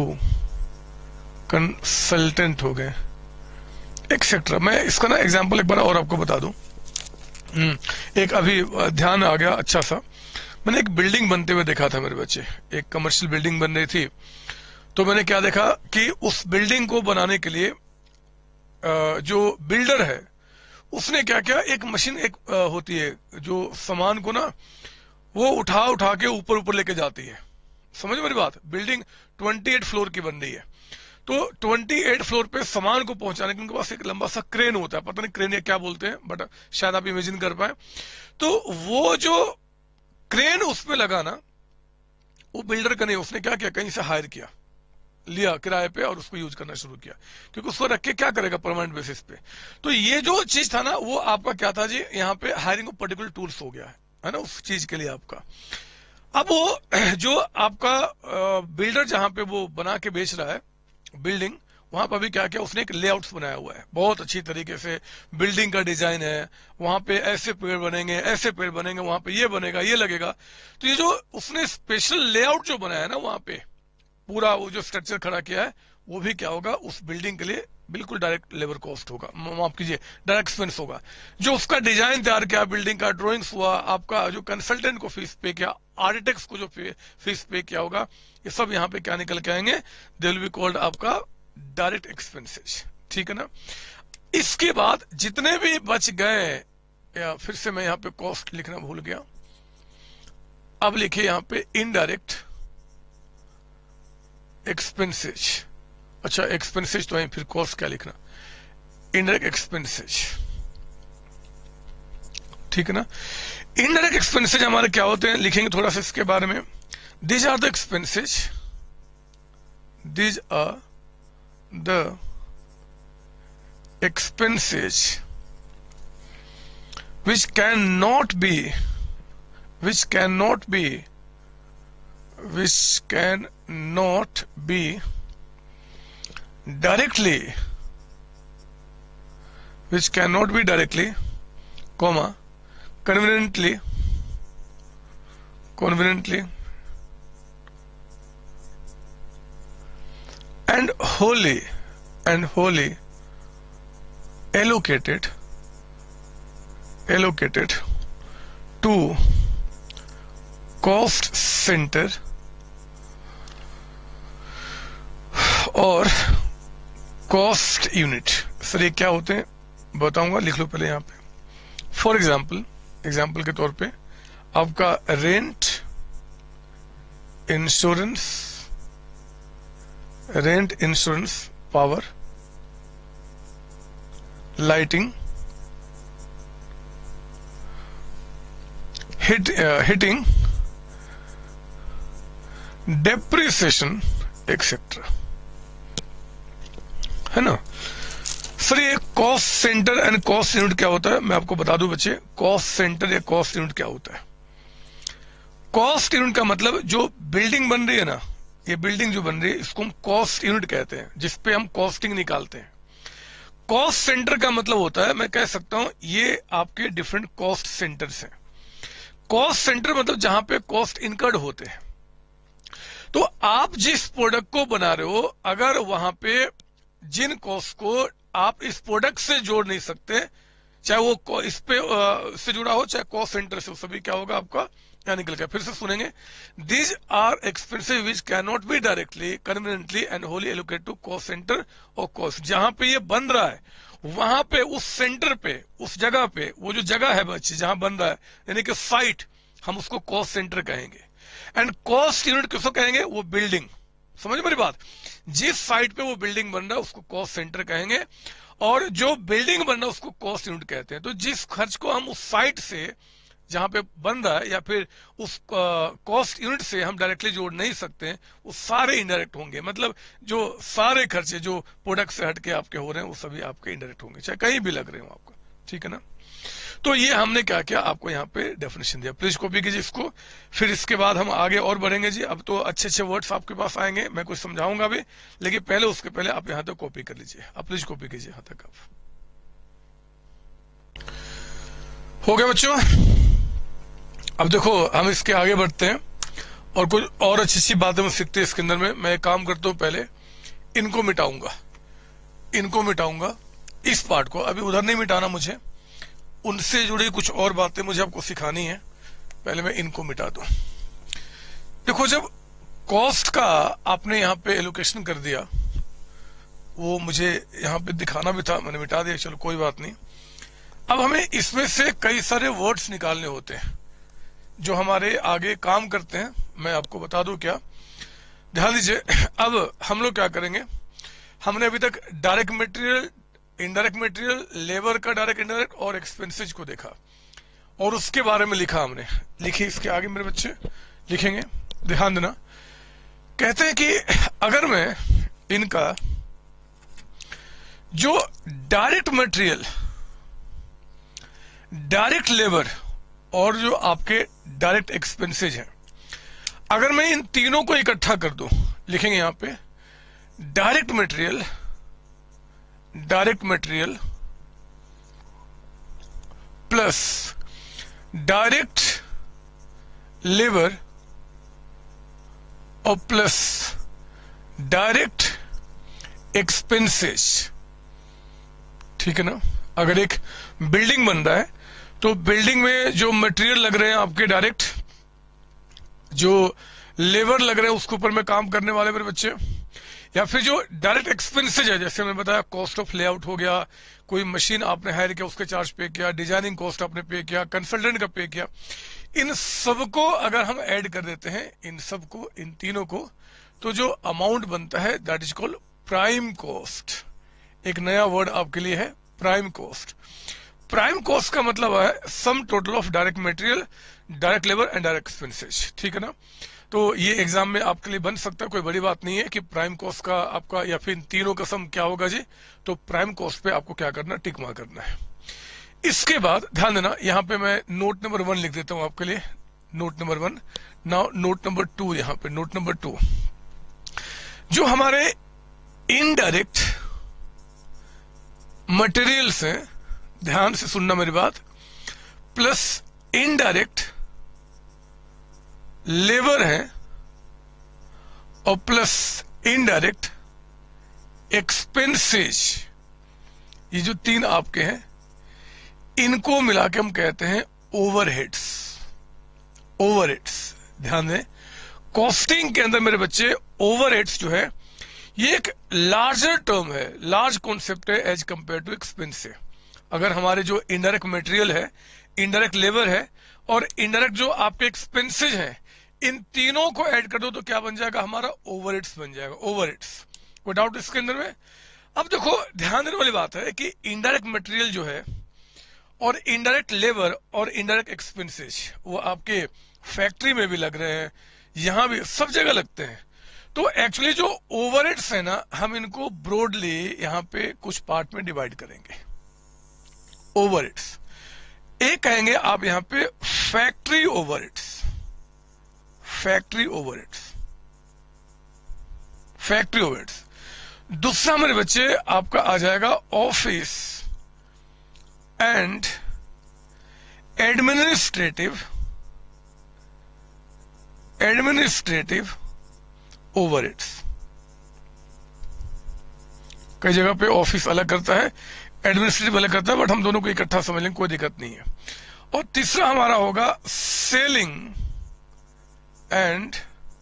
कंसल्टेंट हो गए, एक्सेट्रा। मैं इसका ना एग्जांपल एक बार और आपको बता दूं। एक अभी ध्यान आ गया अच्छा सा, मैंने एक बिल्डिंग बनते हुए देखा था मेरे बच्चे, एक कमर्शियल बिल्डिंग बन रही थी। तो मैंने क्या देखा कि उस बिल्डिंग को बनाने के लिए जो बिल्डर है उसने क्या किया, एक मशीन एक होती है जो सामान को ना वो उठा के ऊपर लेके जाती है। समझ मेरी बात? बिल्डिंग 28 फ्लोर की बन रही है, तो 28 फ्लोर पे सामान को पहुंचाने के उनके पास एक लंबा सा क्रेन होता है, पता नहीं क्रेन या क्या बोलते हैं, बट शायद आप इमेजिन कर पाए। तो वो जो क्रेन उस पे लगा ना, वो बिल्डर का नहीं, उसने क्या किया, कहीं से हायर किया, लिया किराए पे और उसको यूज करना शुरू किया, क्योंकि उसको रख के क्या करेगा परमानेंट बेसिस पे। तो ये जो चीज था ना वो आपका क्या था जी, यहाँ पे हायरिंग ऑफ पर्टिकुलर टूल्स हो गया है ना, उस चीज के लिए आपका। अब वो जो आपका बिल्डर जहां पे वो बना के बेच रहा है बिल्डिंग, वहां पर भी क्या किया उसने, एक लेआउट्स बनाया हुआ है, बहुत अच्छी तरीके से बिल्डिंग का डिजाइन है, वहां पे ऐसे पेड़ बनेंगे, ऐसे पेड़ बनेंगे, वहां पे ये बनेगा, ये लगेगा। तो ये जो उसने स्पेशल लेआउट जो बनाया है ना, वहां पे पूरा वो जो स्ट्रक्चर खड़ा किया है, वो भी क्या होगा, उस बिल्डिंग के लिए बिल्कुल डायरेक्ट लेबर कॉस्ट होगा, माफ कीजिए डायरेक्ट एक्सपेंस होगा। जो उसका डिजाइन तैयार किया बिल्डिंग का, ड्राइंग्स हुआ, आपका जो कंसल्टेंट को फीस पे किया, आर्किटेक्ट्स को जो फीस पे किया होगा, ये सब यहाँ पे क्या निकल के आएंगे, दे विल बी कॉल्ड आपका डायरेक्ट एक्सपेंसेस। ठीक है ना। इसके बाद जितने भी बच गए, या फिर से मैं यहाँ पे कॉस्ट लिखना भूल गया, अब लिखिए यहाँ पे इनडायरेक्ट एक्सपेंसेस। अच्छा एक्सपेंसेस तो है, फिर कॉस्ट क्या लिखना, इनडायरेक्ट एक्सपेंसेस। ठीक है ना। इनडायरेक्ट एक्सपेंसेस हमारे क्या होते हैं, लिखेंगे थोड़ा सा इसके बारे में। These are the expenses, these are the expenses which cannot be directly, comma, conveniently and wholly allocated to cost center और कॉस्ट यूनिट। सर ये क्या होते हैं बताऊंगा, लिख लो पहले यहाँ पे। फॉर एग्जाम्पल के तौर पे आपका rent insurance, power, lighting, heating, depreciation etcetera, है ना। सर ये cost centre and cost unit क्या होता है, मैं आपको बता दूं बच्चे, कॉस्ट सेंटर या कॉस्ट यूनिट क्या होता है। कॉस्ट यूनिट का मतलब जो बिल्डिंग बन रही है ना, ये बिल्डिंग जो बन रही है इसको हम कॉस्ट यूनिट कहते हैं, जिसपे हम कॉस्टिंग निकालते हैं। कॉस्ट सेंटर का मतलब होता है, मैं कह सकता हूं ये आपके डिफरेंट कॉस्ट सेंटर्स हैं। कॉस्ट सेंटर मतलब जहां पे कॉस्ट इनकर्ड होते हैं। तो आप जिस प्रोडक्ट को बना रहे हो, अगर वहां पे जिन कॉस्ट को आप इस प्रोडक्ट से जोड़ नहीं सकते, चाहे वो इस पे से जुड़ा हो चाहे कॉस्ट सेंटर से, सभी क्या होगा आपका यहाँ निकल गया। फिर से सुनेंगे, these are expensive which can not be directly conveniently and wholly allocate to cost centre और कॉस्ट। जहां पे ये बन रहा है वहां पे उस सेंटर पे, उस जगह पे, वो जो जगह है बच्चे जहां बन रहा है यानी कि साइट, हम उसको कॉस्ट सेंटर कहेंगे। एंड कॉस्ट यूनिट किसको कहेंगे? वो बिल्डिंग। समझ मेरी बात? जिस साइट पे वो बिल्डिंग बन रहा है उसको कॉस्ट सेंटर कहेंगे, और जो बिल्डिंग बन रहा है उसको कॉस्ट यूनिट कहते हैं। तो जिस खर्च को हम उस साइट से जहां पे बन रहा है या फिर उस कॉस्ट यूनिट से हम डायरेक्टली जोड़ नहीं सकते, वो सारे इनडायरेक्ट होंगे। मतलब जो सारे खर्चे जो प्रोडक्ट से हटके आपके हो रहे हैं वो सभी आपके इनडायरेक्ट होंगे, चाहे कहीं भी लग रहे हो आपका। ठीक है ना? तो ये हमने क्या किया, आपको यहाँ पे डेफिनेशन दिया। प्लीज कॉपी कीजिए इसको, फिर इसके बाद हम आगे और बढ़ेंगे जी। अब तो अच्छे अच्छे वर्ड्स आपके पास आएंगे, मैं कुछ समझाऊंगा भी, लेकिन पहले उसके पहले आप यहाँ तक कॉपी कर लीजिए। आप प्लीज कॉपी कीजिए यहाँ तक। आप हो गया बच्चों? अब देखो हम इसके आगे बढ़ते हैं और कुछ और अच्छी अच्छी बातें हम सीखते हैं इसके अंदर में। मैं एक काम करता हूं, पहले इनको मिटाऊंगा, इस पार्ट को अभी उधर नहीं मिटाना, मुझे उनसे जुड़ी कुछ और बातें मुझे आपको सिखानी है। पहले मैं इनको मिटा दूं। देखो, जब कॉस्ट का आपने यहाँ पे एलोकेशन कर दिया, वो मुझे यहाँ पे दिखाना भी था, मैंने मिटा दिया, चलो कोई बात नहीं। अब हमें इसमें से कई सारे वर्ड्स निकालने होते हैं जो हमारे आगे काम करते हैं। मैं आपको बता दूं क्या, ध्यान दीजिए। अब हम लोग क्या करेंगे, हमने अभी तक direct material, indirect material, labour का डायरेक्ट इंडायरेक्ट और एक्सपेंसेस को देखा और उसके बारे में लिखा हमने। लिखिए इसके आगे मेरे बच्चे, लिखेंगे, ध्यान देना। कहते हैं कि अगर मैं इनका जो डायरेक्ट मटेरियल, डायरेक्ट लेबर और जो आपके डायरेक्ट एक्सपेंसेज हैं, अगर मैं इन तीनों को इकट्ठा कर दूं, लिखेंगे यहां पे direct material plus direct labour और प्लस डायरेक्ट एक्सपेंसेज। ठीक है ना? अगर एक बिल्डिंग बन रहा है तो बिल्डिंग में जो मटेरियल लग रहे हैं आपके डायरेक्ट, जो लेबर लग रहे हैं उसके ऊपर में काम करने वाले मेरे बच्चे, या फिर जो डायरेक्ट एक्सपेंसेज है, जैसे मैंने बताया कॉस्ट ऑफ लेआउट हो गया, कोई मशीन आपने हायर किया उसके चार्ज पे किया, डिजाइनिंग कॉस्ट आपने पे किया, कंसल्टेंट का पे किया, इन सबको अगर हम ऐड कर देते हैं, इन सबको, इन तीनों को, तो जो अमाउंट बनता है that is called prime cost. एक नया वर्ड आपके लिए है, प्राइम कॉस्ट। प्राइम कॉस्ट का मतलब है sum total of direct material, direct labour and direct expenses. ठीक है ना? तो ये एग्जाम में आपके लिए बन सकता है, कोई बड़ी बात नहीं है कि प्राइम कॉस्ट का आपका या फिर इन तीनों का सम क्या होगा जी। तो प्राइम कॉस्ट पे आपको क्या करना, टिक मार्क करना है। इसके बाद ध्यान देना, यहां पे मैं नोट नंबर 1 लिख देता हूं आपके लिए, note number 1। Now note number 2, यहां पे नोट नंबर 2, जो हमारे इनडायरेक्ट मटेरियल्स हैं, ध्यान से सुनना मेरी बात, प्लस इनडायरेक्ट लेबर है और प्लस इनडायरेक्ट एक्सपेंसेज, ये जो तीन आपके हैं, इनको मिला के हम कहते हैं ओवरहेड्स। ध्यान दें, कॉस्टिंग के अंदर मेरे बच्चे ओवरहेड्स जो है ये एक लार्जर टर्म है, लार्ज कॉन्सेप्ट है एज कंपेयर टू एक्सपेंस से। अगर हमारे जो इनडायरेक्ट मटेरियल है, इनडायरेक्ट लेबर है और इनडायरेक्ट जो आपके एक्सपेंसेज हैं, इन तीनों को ऐड कर दो तो क्या बन जाएगा, हमारा ओवरहेड्स बन जाएगा। ओवरहेड्स, कोई डाउट इसके अंदर में? अब देखो, ध्यान देने वाली बात है कि इनडायरेक्ट मटेरियल जो है और इनडायरेक्ट लेबर और इनडायरेक्ट एक्सपेंसेज वो आपके फैक्ट्री में भी लग रहे हैं, यहां भी सब जगह लगते हैं। तो एक्चुअली जो ओवरहेड्स है ना, हम इनको ब्रॉडली यहां पे कुछ पार्ट में डिवाइड करेंगे। ओवरहेड्स एक कहेंगे आप यहां पे factory overheads, factory overheads, factory overheads. दूसरा मेरे बच्चे आपका आ जाएगा ऑफिस एंड एडमिनिस्ट्रेटिव ओवरहेड्स। कई जगह पे ऑफिस अलग करता है, एडमिनिस्ट्रेटिव अलग करता है, बट हम दोनों को इकट्ठा समझ लेंगे, कोई दिक्कत नहीं है। और तीसरा हमारा होगा सेलिंग एंड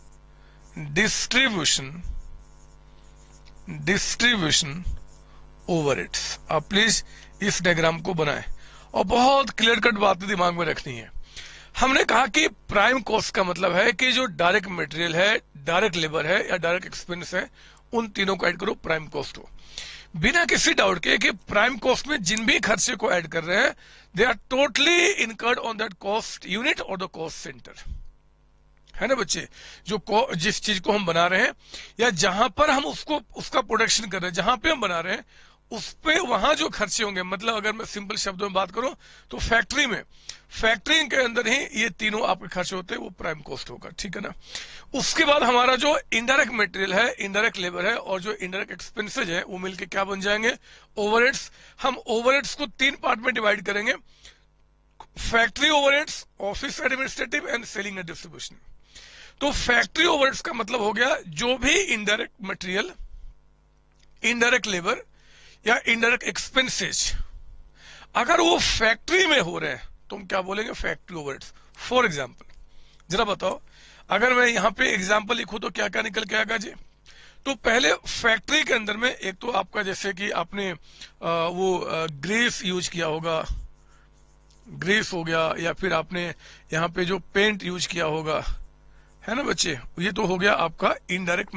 डिस्ट्रीब्यूशन ओवरहेड्स। आप प्लीज इस डायग्राम को बनाएं और बहुत क्लियर कट बातें दिमाग में रखनी है। हमने कहा कि प्राइम कॉस्ट का मतलब है कि जो डायरेक्ट मटेरियल है, डायरेक्ट लेबर है या डायरेक्ट एक्सपेंस है, उन तीनों को ऐड करो, प्राइम कॉस्ट हो। बिना किसी डाउट के कि प्राइम कॉस्ट में जिन भी खर्चे को ऐड कर रहे हैं, they are totally incurred on that cost unit और द कॉस्ट सेंटर, है ना बच्चे। जो जिस चीज को हम बना रहे हैं या जहां पर हम उसका प्रोडक्शन कर रहे हैं, जहां पे हम बना रहे हैं, उस पे वहां जो खर्चे होंगे, मतलब अगर मैं सिंपल शब्दों में बात करूं तो फैक्ट्री के अंदर ही ये तीनों आपके खर्चे होते हैं, वो प्राइम कॉस्ट होगा, ठीक है ना। उसके बाद हमारा जो इनडायरेक्ट मटेरियल है, इनडायरेक्ट लेबर है और जो इनडायरेक्ट एक्सपेंसेज है, वो मिलके क्या बन जाएंगे, ओवरहेड्स। हम ओवरहेड्स को 3 पार्ट में डिवाइड करेंगे, factory overheads, office administrative and selling and distribution. तो फैक्ट्री ओवरहेड्स का मतलब हो गया जो भी इनडायरेक्ट मटेरियल, इनडायरेक्ट लेबर या इनडायरेक्ट एक्सपेंसेज अगर वो फैक्ट्री में हो रहे हैं तो हम क्या बोलेंगे, फैक्ट्री ओवरहेड्स। फॉर एग्जांपल जरा बताओ, अगर मैं यहां पे एग्जांपल लिखूं तो क्या क्या निकल के आएगा जी। तो पहले फैक्ट्री के अंदर में एक तो आपका जैसे कि आपने ग्रीस यूज किया होगा, ग्रीस हो गया, या फिर आपने यहाँ पे जो पेंट यूज किया होगा, है ना बच्चे, ये तो हो गया आपका इनडायरेक्ट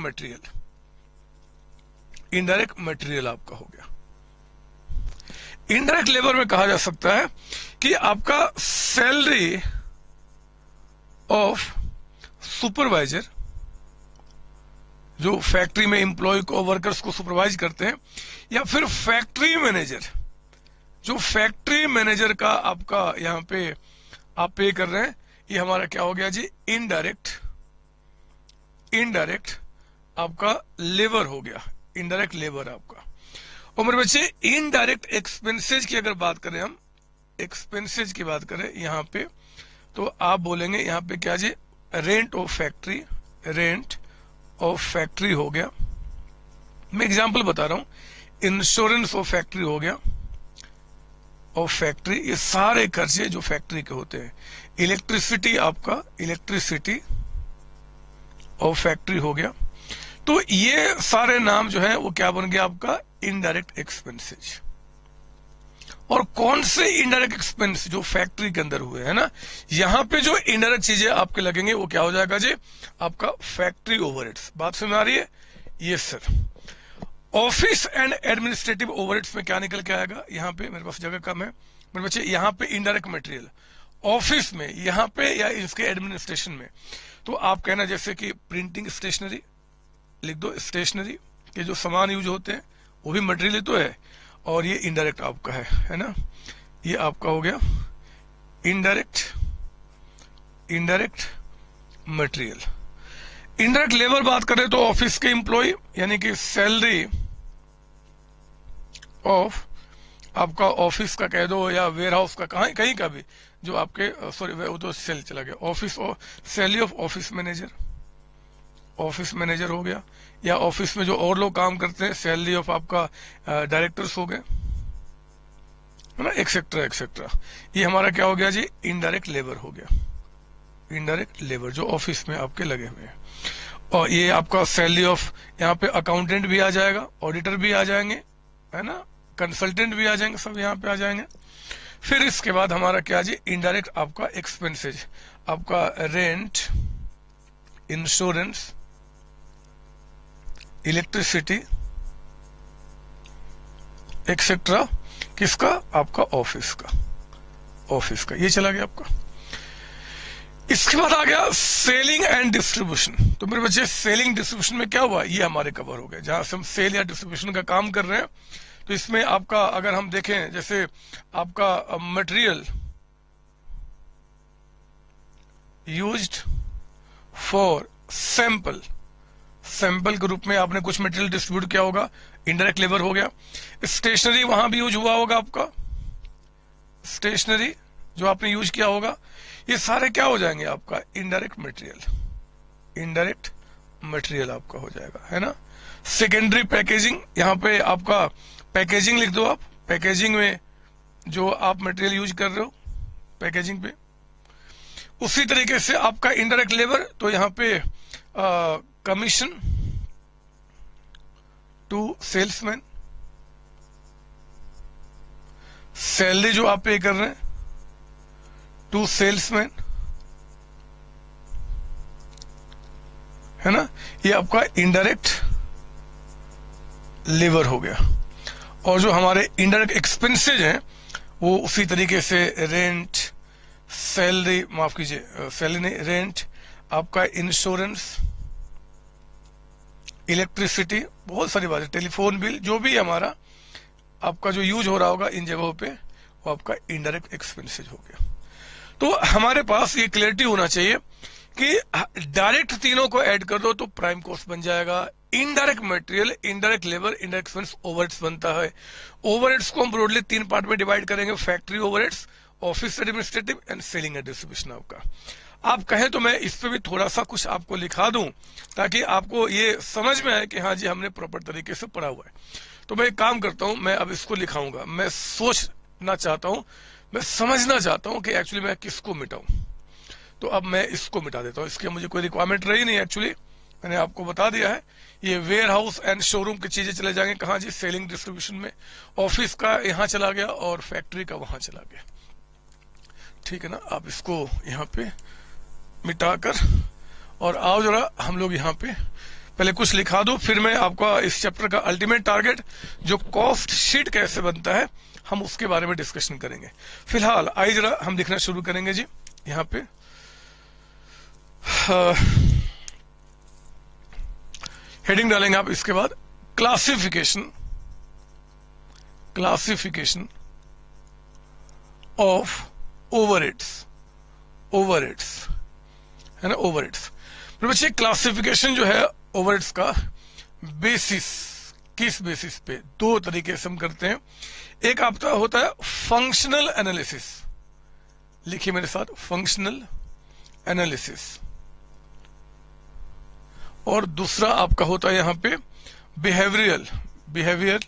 मटेरियल आपका हो गया। इनडायरेक्ट लेबर में कहा जा सकता है कि आपका सैलरी ऑफ सुपरवाइजर, जो फैक्ट्री में एम्प्लॉय को, वर्कर्स को सुपरवाइज करते हैं, या फिर फैक्ट्री मैनेजर, जो फैक्ट्री मैनेजर का आपका यहां पे आप पे कर रहे हैं, ये हमारा क्या हो गया जी, इनडायरेक्ट आपका लेबर हो गया, इनडायरेक्ट लेबर आपका। और मेरे बच्चे इनडायरेक्ट एक्सपेंसेज की अगर बात करें, हम एक्सपेंसेज की बात करें यहां पे, तो आप बोलेंगे यहां पे क्या जी, रेंट ऑफ फैक्ट्री हो गया। मैं एग्जांपल बता रहा हूं, इंश्योरेंस ऑफ फैक्ट्री हो गया, ऑफ फैक्ट्री, ये सारे खर्चे जो फैक्ट्री के होते हैं। इलेक्ट्रिसिटी आपका, इलेक्ट्रिसिटी ऑफ फैक्ट्री हो गया। तो ये सारे नाम जो है वो क्या बन गया आपका, इनडायरेक्ट एक्सपेंसेज। और कौन से इनडायरेक्ट एक्सपेंस जो फैक्ट्री के अंदर हुए, है ना, यहां पे जो इनडायरेक्ट चीजें आपके लगेंगे वो क्या हो जाएगा जी, आपका फैक्ट्री ओवरहेड्स। बात समझ आ रही है, yes sir. Office and administrative overheads में क्या निकल के आएगा, यहां पे मेरे पास जगह कम है मेरे बच्चे, यहां पे इनडायरेक्ट मटेरियल, ऑफिस में यहां पे या इसके एडमिनिस्ट्रेशन में, तो आप कहना जैसे कि प्रिंटिंग स्टेशनरी लिख दो, स्टेशनरी के जो सामान यूज होते हैं वो भी मटेरियल तो है, और ये इनडायरेक्ट आपका है ना, ये आपका हो गया इनडायरेक्ट मटेरियल। इनडायरेक्ट लेबर बात करें तो ऑफिस के एम्प्लॉय, यानी कि सैलरी ऑफ आपका ऑफिस का कह दो या वेयर हाउस का, कहीं का भी जो आपके, सॉरी वो तो सेल चला गया, office salary of office manager हो गया, या ऑफिस में जो और लोग काम करते हैं, सैलरी ऑफ आपका डायरेक्टर्स हो गए, है ना, एक्सेट्रा। ये हमारा क्या हो गया जी, इनडायरेक्ट लेबर हो गया, इनडायरेक्ट लेबर जो ऑफिस में आपके लगे हुए हैं। और ये आपका सैलरी ऑफ, यहाँ पे अकाउंटेंट भी आ जाएगा, ऑडिटर भी आ जाएंगे, है ना, कंसल्टेंट भी आ जाएंगे, सब यहाँ पे आ जाएंगे। फिर इसके बाद हमारा क्या जी, इनडायरेक्ट आपका एक्सपेंसेज, आपका रेंट, इंश्योरेंस, इलेक्ट्रिसिटी एक्सेट्रा, किसका, आपका ऑफिस का, ये चला गया आपका। इसके बाद आ गया सेलिंग एंड डिस्ट्रीब्यूशन। तो मेरे बच्चे सेलिंग डिस्ट्रीब्यूशन में क्या हुआ, ये हमारे कवर हो गया, जहां से हम सेल या डिस्ट्रीब्यूशन का काम कर रहे हैं। तो इसमें आपका अगर हम देखें, जैसे आपका material used for sample, sample के रूप में आपने कुछ मटेरियल डिस्ट्रीब्यूट किया होगा, इनडायरेक्ट लेबर हो गया। स्टेशनरी वहां भी यूज हुआ होगा आपका, स्टेशनरी जो आपने यूज किया होगा, ये सारे क्या हो जाएंगे आपका इनडायरेक्ट मटेरियल, इनडायरेक्ट मटेरियल आपका हो जाएगा, है ना। सेकेंडरी पैकेजिंग, यहां पे आपका पैकेजिंग लिख दो आप, पैकेजिंग में जो आप मटेरियल यूज कर रहे हो पैकेजिंग पे। उसी तरीके से आपका इनडायरेक्ट लेबर, तो यहां पे कमीशन टू सेल्समैन, सैलरी जो आप पे कर रहे हैं टू सेल्समैन, है ना, ये आपका इनडायरेक्ट लेबर हो गया। और जो हमारे इनडायरेक्ट एक्सपेंसेज हैं वो उसी तरीके से रेंट, सैलरी, माफ कीजिए सैलरी नहीं, रेंट, आपका इंश्योरेंस, इलेक्ट्रिसिटी, बहुत सारी बातें, टेलीफोन बिल, जो भी हमारा आपका जो यूज हो रहा होगा इन जगहों पे, वो आपका इनडायरेक्ट एक्सपेंसेज हो गया। तो हमारे पास ये क्लियरिटी होना चाहिए कि डायरेक्ट तीनों को ऐड कर दो तो प्राइम कॉस्ट बन जाएगा। Indirect material, indirect labour, indirect expense, overheads बनता है। ओवरहेड्स को हम ब्रॉडली 3 पार्ट में डिवाइड करेंगे, factory overheads, office administrative and selling and distribution आपका। आप कहें तो मैं इस पे भी थोड़ा सा कुछ आपको लिखा दूं ताकि आपको ये समझ में आए कि हाँ जी हमने प्रॉपर तरीके से पढ़ा हुआ है। तो मैं एक काम करता हूं, मैं अब इसको लिखाऊंगा। मैं सोचना चाहता हूं, मैं समझना चाहता हूं कि एक्चुअली मैं किसको मिटाऊं। तो अब मैं इसको मिटा देता हूं, इसकी मुझे कोई रिक्वायरमेंट रही नहीं। एक्चुअली मैंने आपको बता दिया है, ये वेयर हाउस एंड शोरूम की चीजें चले जाएंगे कहाँ जी, सेलिंग डिस्ट्रीब्यूशन में। ऑफिस का यहाँ चला गया और फैक्ट्री का वहां चला गया, ठीक है ना। आप इसको यहाँ पे मिटाकर और आओ जरा हम लोग यहाँ पे पहले कुछ लिखा दो, फिर मैं आपका इस चैप्टर का अल्टीमेट टारगेट जो कॉस्ट शीट कैसे बनता है हम उसके बारे में डिस्कशन करेंगे। फिलहाल आइए जरा हम लिखना शुरू करेंगे जी। यहाँ पे हेडिंग डालेंगे आप, इसके बाद classification, classification of overheads, overheads, है ना, ओवरहेड्स। बच्चे क्लासिफिकेशन जो है ओवरहेड्स का बेसिस, किस बेसिस पे, 2 तरीके से हम करते हैं। एक आपका होता है फंक्शनल एनालिसिस, लिखिए मेरे साथ, फंक्शनल एनालिसिस। और दूसरा आपका होता है यहां पे behavioural, behavioural,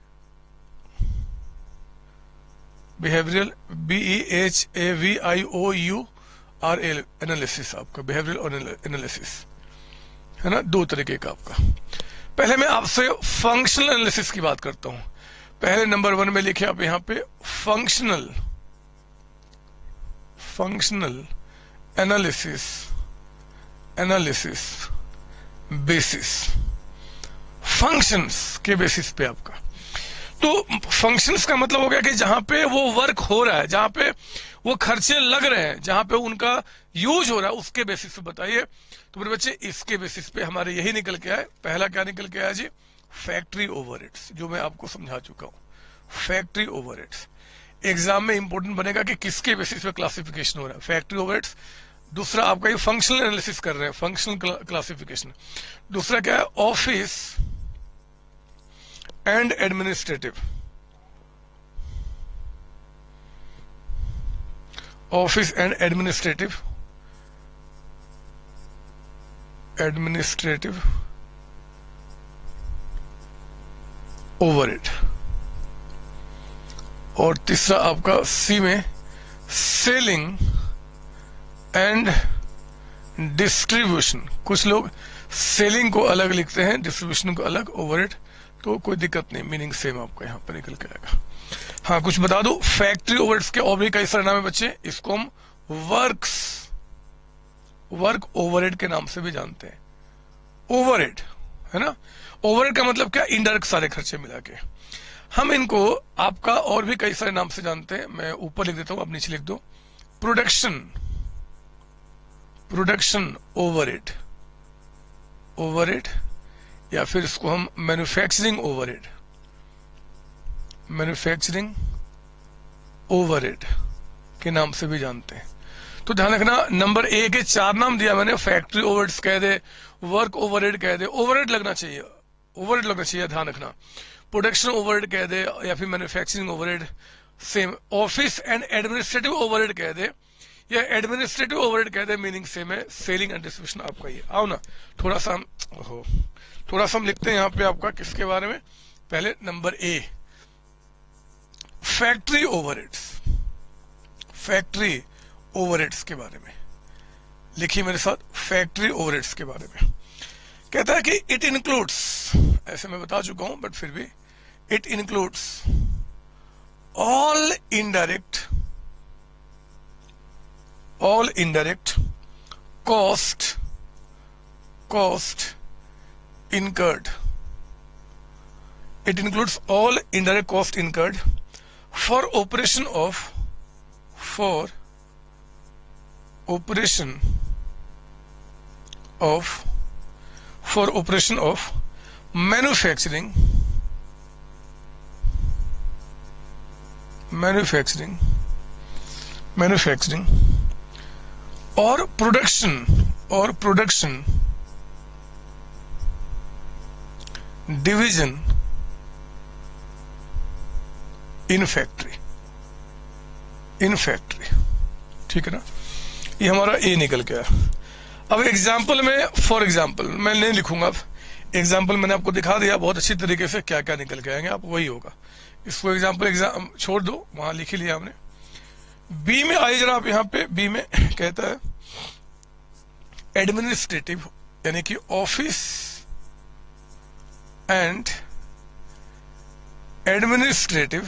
behavioural, BEHAVIOURL analysis, आपका बिहेवियरल एनालिसिस, है ना, 2 तरीके का आपका। पहले मैं आपसे फंक्शनल एनालिसिस की बात करता हूं। पहले नंबर 1 में लिखे आप यहां पे functional, functional analysis, analysis basis, functions के बेसिस पे आपका। तो फंक्शंस का मतलब हो गया कि जहां पे वो वर्क हो रहा है, जहां पे वो खर्चे लग रहे हैं, जहां पे उनका यूज हो रहा है, उसके बेसिस पे बताइए। तो मेरे बच्चे इसके बेसिस पे हमारे यही निकल के आए। पहला क्या निकल के आया जी, फैक्ट्री ओवरहेड्स, जो मैं आपको समझा चुका हूं, फैक्ट्री ओवरहेड्स। एग्जाम में इंपॉर्टेंट बनेगा कि किसके बेसिस पे क्लासिफिकेशन हो रहा है, फैक्ट्री ओवरहेड्स। दूसरा आपका ये फंक्शनल एनालिसिस कर रहे हैं, फंक्शनल क्लासिफिकेशन। दूसरा क्या है, office and administrative, office and administrative, administrative overhead. और तीसरा आपका सी में सेलिंग एंड डिस्ट्रीब्यूशन। कुछ लोग सेलिंग को अलग लिखते हैं, डिस्ट्रीब्यूशन को अलग, ओवरहेड, तो कोई दिक्कत नहीं, मीनिंग सेम आपका यहां पर निकल के आएगा। हाँ, कुछ बता दो, फैक्ट्री ओवरहेड्स के और भी कई सारे नाम है बच्चे। इसको हम वर्क्स, वर्क ओवरहेड के नाम से भी जानते हैं, ओवरहेड, है ना। ओवरहेड का मतलब क्या, इनडायरेक्ट सारे खर्चे मिला के। हम इनको आपका और भी कई सारे नाम से जानते हैं, मैं ऊपर लिख देता हूं, आप नीचे लिख दो। प्रोडक्शन, प्रोडक्शन ओवरहेड, ओवरहेड, या फिर इसको हम मैन्युफैक्चरिंग ओवरहेड, मैन्युफैक्चरिंग ओवरहेड के नाम से भी जानते हैं। तो ध्यान रखना, नंबर ए के 4 नाम दिया मैंने, फैक्ट्री ओवरहेड्स कह दे, वर्क ओवरहेड कह दे, ओवरहेड लगना चाहिए, ओवरहेड लगना चाहिए, ध्यान रखना। प्रोडक्शन ओवरहेड कह दे या फिर manufacturing overhead same, office and administrative overhead कह दे या एडमिनिस्ट्रेटिव ओवरहेड कह दे, मीनिंग सेम है। सेलिंग एंड डिस्ट्रीब्यूशन आपका ये, आओ ना थोड़ा सा हम लिखते हैं यहाँ पे आपका किसके बारे में। पहले number A, factory overheads, factory overheads के बारे में लिखिए मेरे साथ, फैक्ट्री ओवरहेड्स के बारे में। कहता है कि इट इंक्लूड्स, ऐसे मैं बता चुका हूं बट फिर भी, it includes all indirect cost incurred. It includes all indirect cost incurred for operation of manufacturing or production division in factory, ठीक है ना। ये हमारा ए निकल गया। अब एग्जाम्पल में, फॉर एग्जाम्पल मैं नहीं लिखूंगा, अब एग्जाम्पल मैंने आपको दिखा दिया बहुत अच्छी तरीके से क्या क्या निकल के आएंगे, आप वही होगा। इसको एग्जाम छोड़ दो, वहां लिख ही लिया हमने। बी में आइए जरा आप, यहाँ पे बी में कहता है एडमिनिस्ट्रेटिव, यानी कि ऑफिस एंड एडमिनिस्ट्रेटिव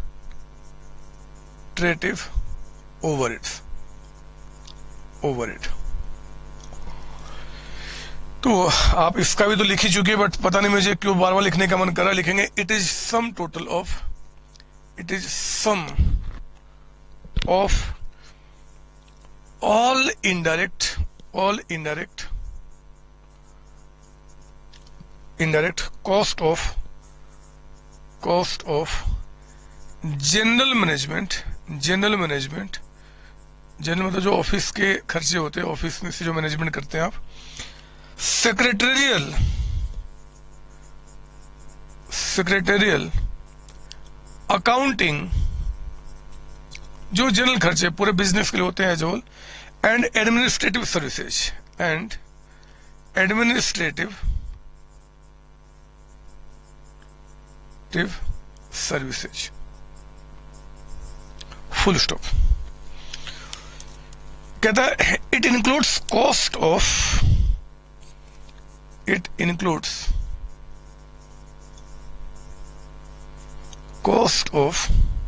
ओवरहेड। तो आप इसका भी तो लिख ही चुके, बट पता नहीं मुझे क्यों बार बार लिखने का मन कर रहा है। लिखेंगे it is some of all indirect cost of general management, general मतलब जो ऑफिस के खर्चे होते हैं, ऑफिस में से जो मैनेजमेंट करते हैं आप। सेक्रेटेरियल अकाउंटिंग, जो जनरल खर्चे पूरे बिजनेस के लिए होते हैं जो, and administrative services, full stop. कहता है it includes cost of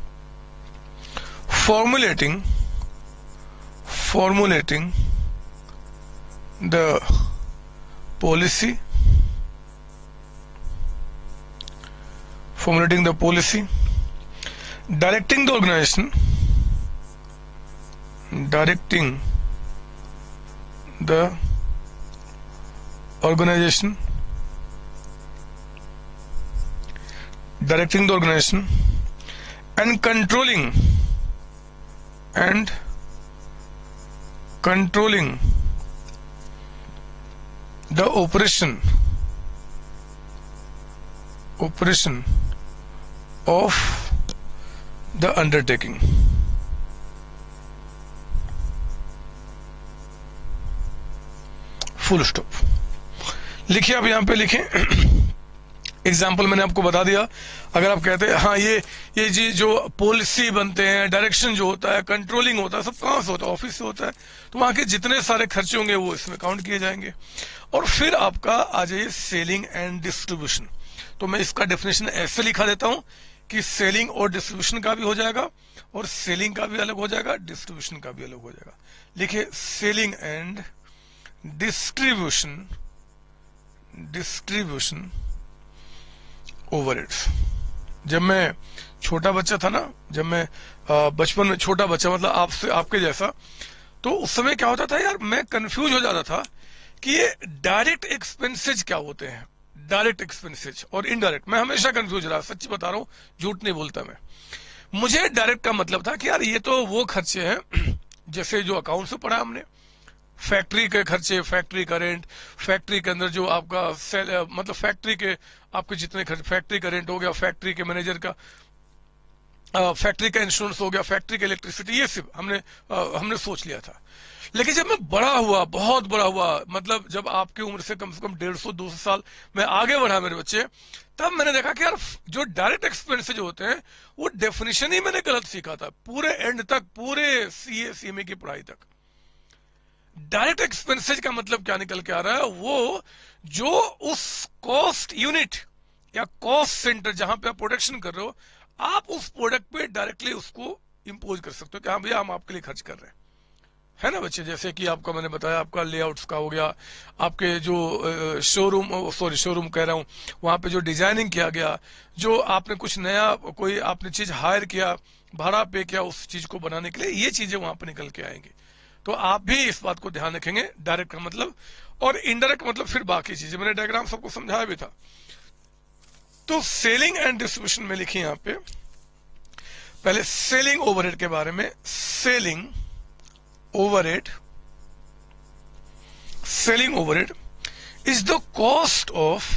formulating the policy, directing the organization, directing the organization and controlling the operation of the undertaking। Full stop. लिखिए आप यहाँ पे लिखें, एग्जाम्पल मैंने आपको बता दिया। अगर आप कहते हैं हाँ ये जी जो पॉलिसी बनते हैं, डायरेक्शन जो होता है, कंट्रोलिंग होता है, सब कहाँ से होता है? ऑफिस से होता है। तो वहां के जितने सारे खर्चे होंगे वो इसमें काउंट किए जाएंगे। और फिर आपका आ जाइए सेलिंग एंड डिस्ट्रीब्यूशन। तो मैं इसका डेफिनेशन ऐसे लिखा देता हूं कि सेलिंग और डिस्ट्रीब्यूशन का भी हो जाएगा, और सेलिंग का भी अलग हो जाएगा, डिस्ट्रीब्यूशन का भी अलग हो जाएगा। लिखिए सेलिंग एंड डिस्ट्रीब्यूशन ओवरहेड्स। जब मैं छोटा बच्चा था ना, जब मैं बचपन में छोटा बच्चा मतलब आपसे आपके जैसा, तो उस समय क्या होता था यार, मैं कंफ्यूज हो जाता था कि ये डायरेक्ट एक्सपेंसेज क्या होते हैं, डायरेक्ट एक्सपेंसेज और इनडायरेक्ट। मैं हमेशा कंफ्यूज रहा, सच्ची बता रहा हूं, झूठ नहीं बोलता मैं। मुझे डायरेक्ट का मतलब था कि यार ये तो वो खर्चे हैं जैसे जो अकाउंट से पढ़ा हमने, फैक्ट्री के खर्चे, फैक्ट्री का रेंट, फैक्ट्री के अंदर जो आपका सेल मतलब फैक्ट्री के आपके जितने खर्च, फैक्ट्री का रेंट हो गया, फैक्ट्री के मैनेजर का, फैक्ट्री का इंश्योरेंस हो गया, फैक्ट्री का इलेक्ट्रिसिटी, ये सब हमने सोच लिया था। लेकिन जब मैं बड़ा हुआ, बहुत बड़ा हुआ, मतलब जब आपकी उम्र से कम 150-200 साल मैं आगे बढ़ा मेरे बच्चे, तब मैंने देखा कि यार जो डायरेक्ट एक्सपेंसेस जो होते हैं वो डेफिनेशन ही मैंने गलत सीखा था पूरे एंड तक, पूरे सीए सीएमए की पढ़ाई तक। डायरेक्ट एक्सपेंसेस का मतलब क्या निकल के आ रहा है, वो जो उस कॉस्ट यूनिट या कॉस्ट सेंटर जहां पे आप प्रोडक्शन कर रहे हो, आप उस प्रोडक्ट पे डायरेक्टली उसको इंपोज कर सकते हो कि हाँ भैया हम आपके लिए खर्च कर रहे हैं, है ना बच्चे। जैसे कि आपका मैंने बताया, आपका लेआउट्स का हो गया, आपके जो शोरूम कह रहा हूं, वहां पे जो डिजाइनिंग किया गया, जो आपने कुछ नया कोई आपने चीज हायर किया, भाड़ा पे किया उस चीज को बनाने के लिए, ये चीजें वहां पे निकल के आएंगी। तो आप भी इस बात को ध्यान रखेंगे, डायरेक्ट का मतलब, और इनडायरेक्ट मतलब फिर बाकी चीजें मैंने डायग्राम सबको समझाया भी था। तो सेलिंग एंड डिस्ट्रीब्यूशन में लिखिए यहाँ पे, पहले सेलिंग ओवरहेड के बारे में। Selling overhead is the cost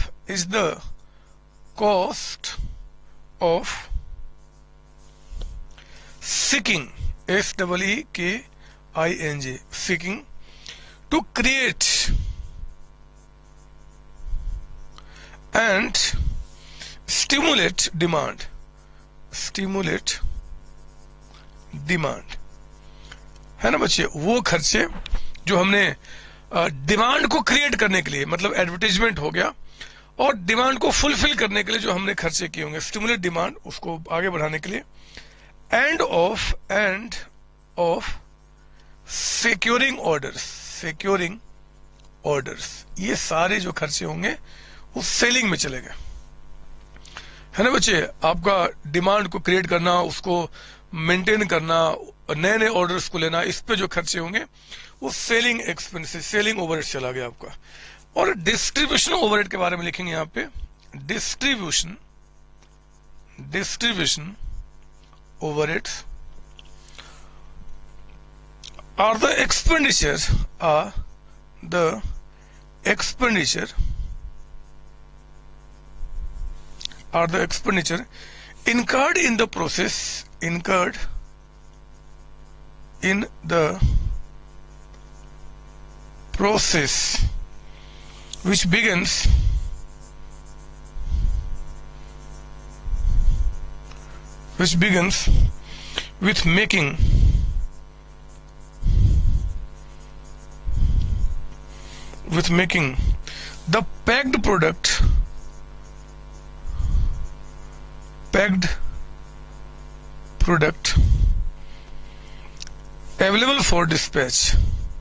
of seeking, SEEKING, seeking to create and stimulate demand, है ना बच्चे। वो खर्चे जो हमने डिमांड को क्रिएट करने के लिए, मतलब एडवर्टाइजमेंट हो गया, और डिमांड को फुलफिल करने के लिए जो हमने खर्चे किए होंगे, स्टिमुलेट डिमांड, उसको आगे बढ़ाने के लिए, एंड ऑफ सिक्योरिंग ऑर्डर्स, ये सारे जो खर्चे होंगे वो सेलिंग में चले गए, है ना बच्चे। आपका डिमांड को क्रिएट करना, उसको मेंटेन करना, नए नए ऑर्डर्स को लेना, इस पे जो खर्चे होंगे वो सेलिंग एक्सपेंसेस, सेलिंग ओवरहेड चला गया आपका। और डिस्ट्रीब्यूशन ओवरहेड के बारे में लिखेंगे यहाँ पे, distribution overheads are the expenditure incurred in the process which begins with making the packed product available for dispatch,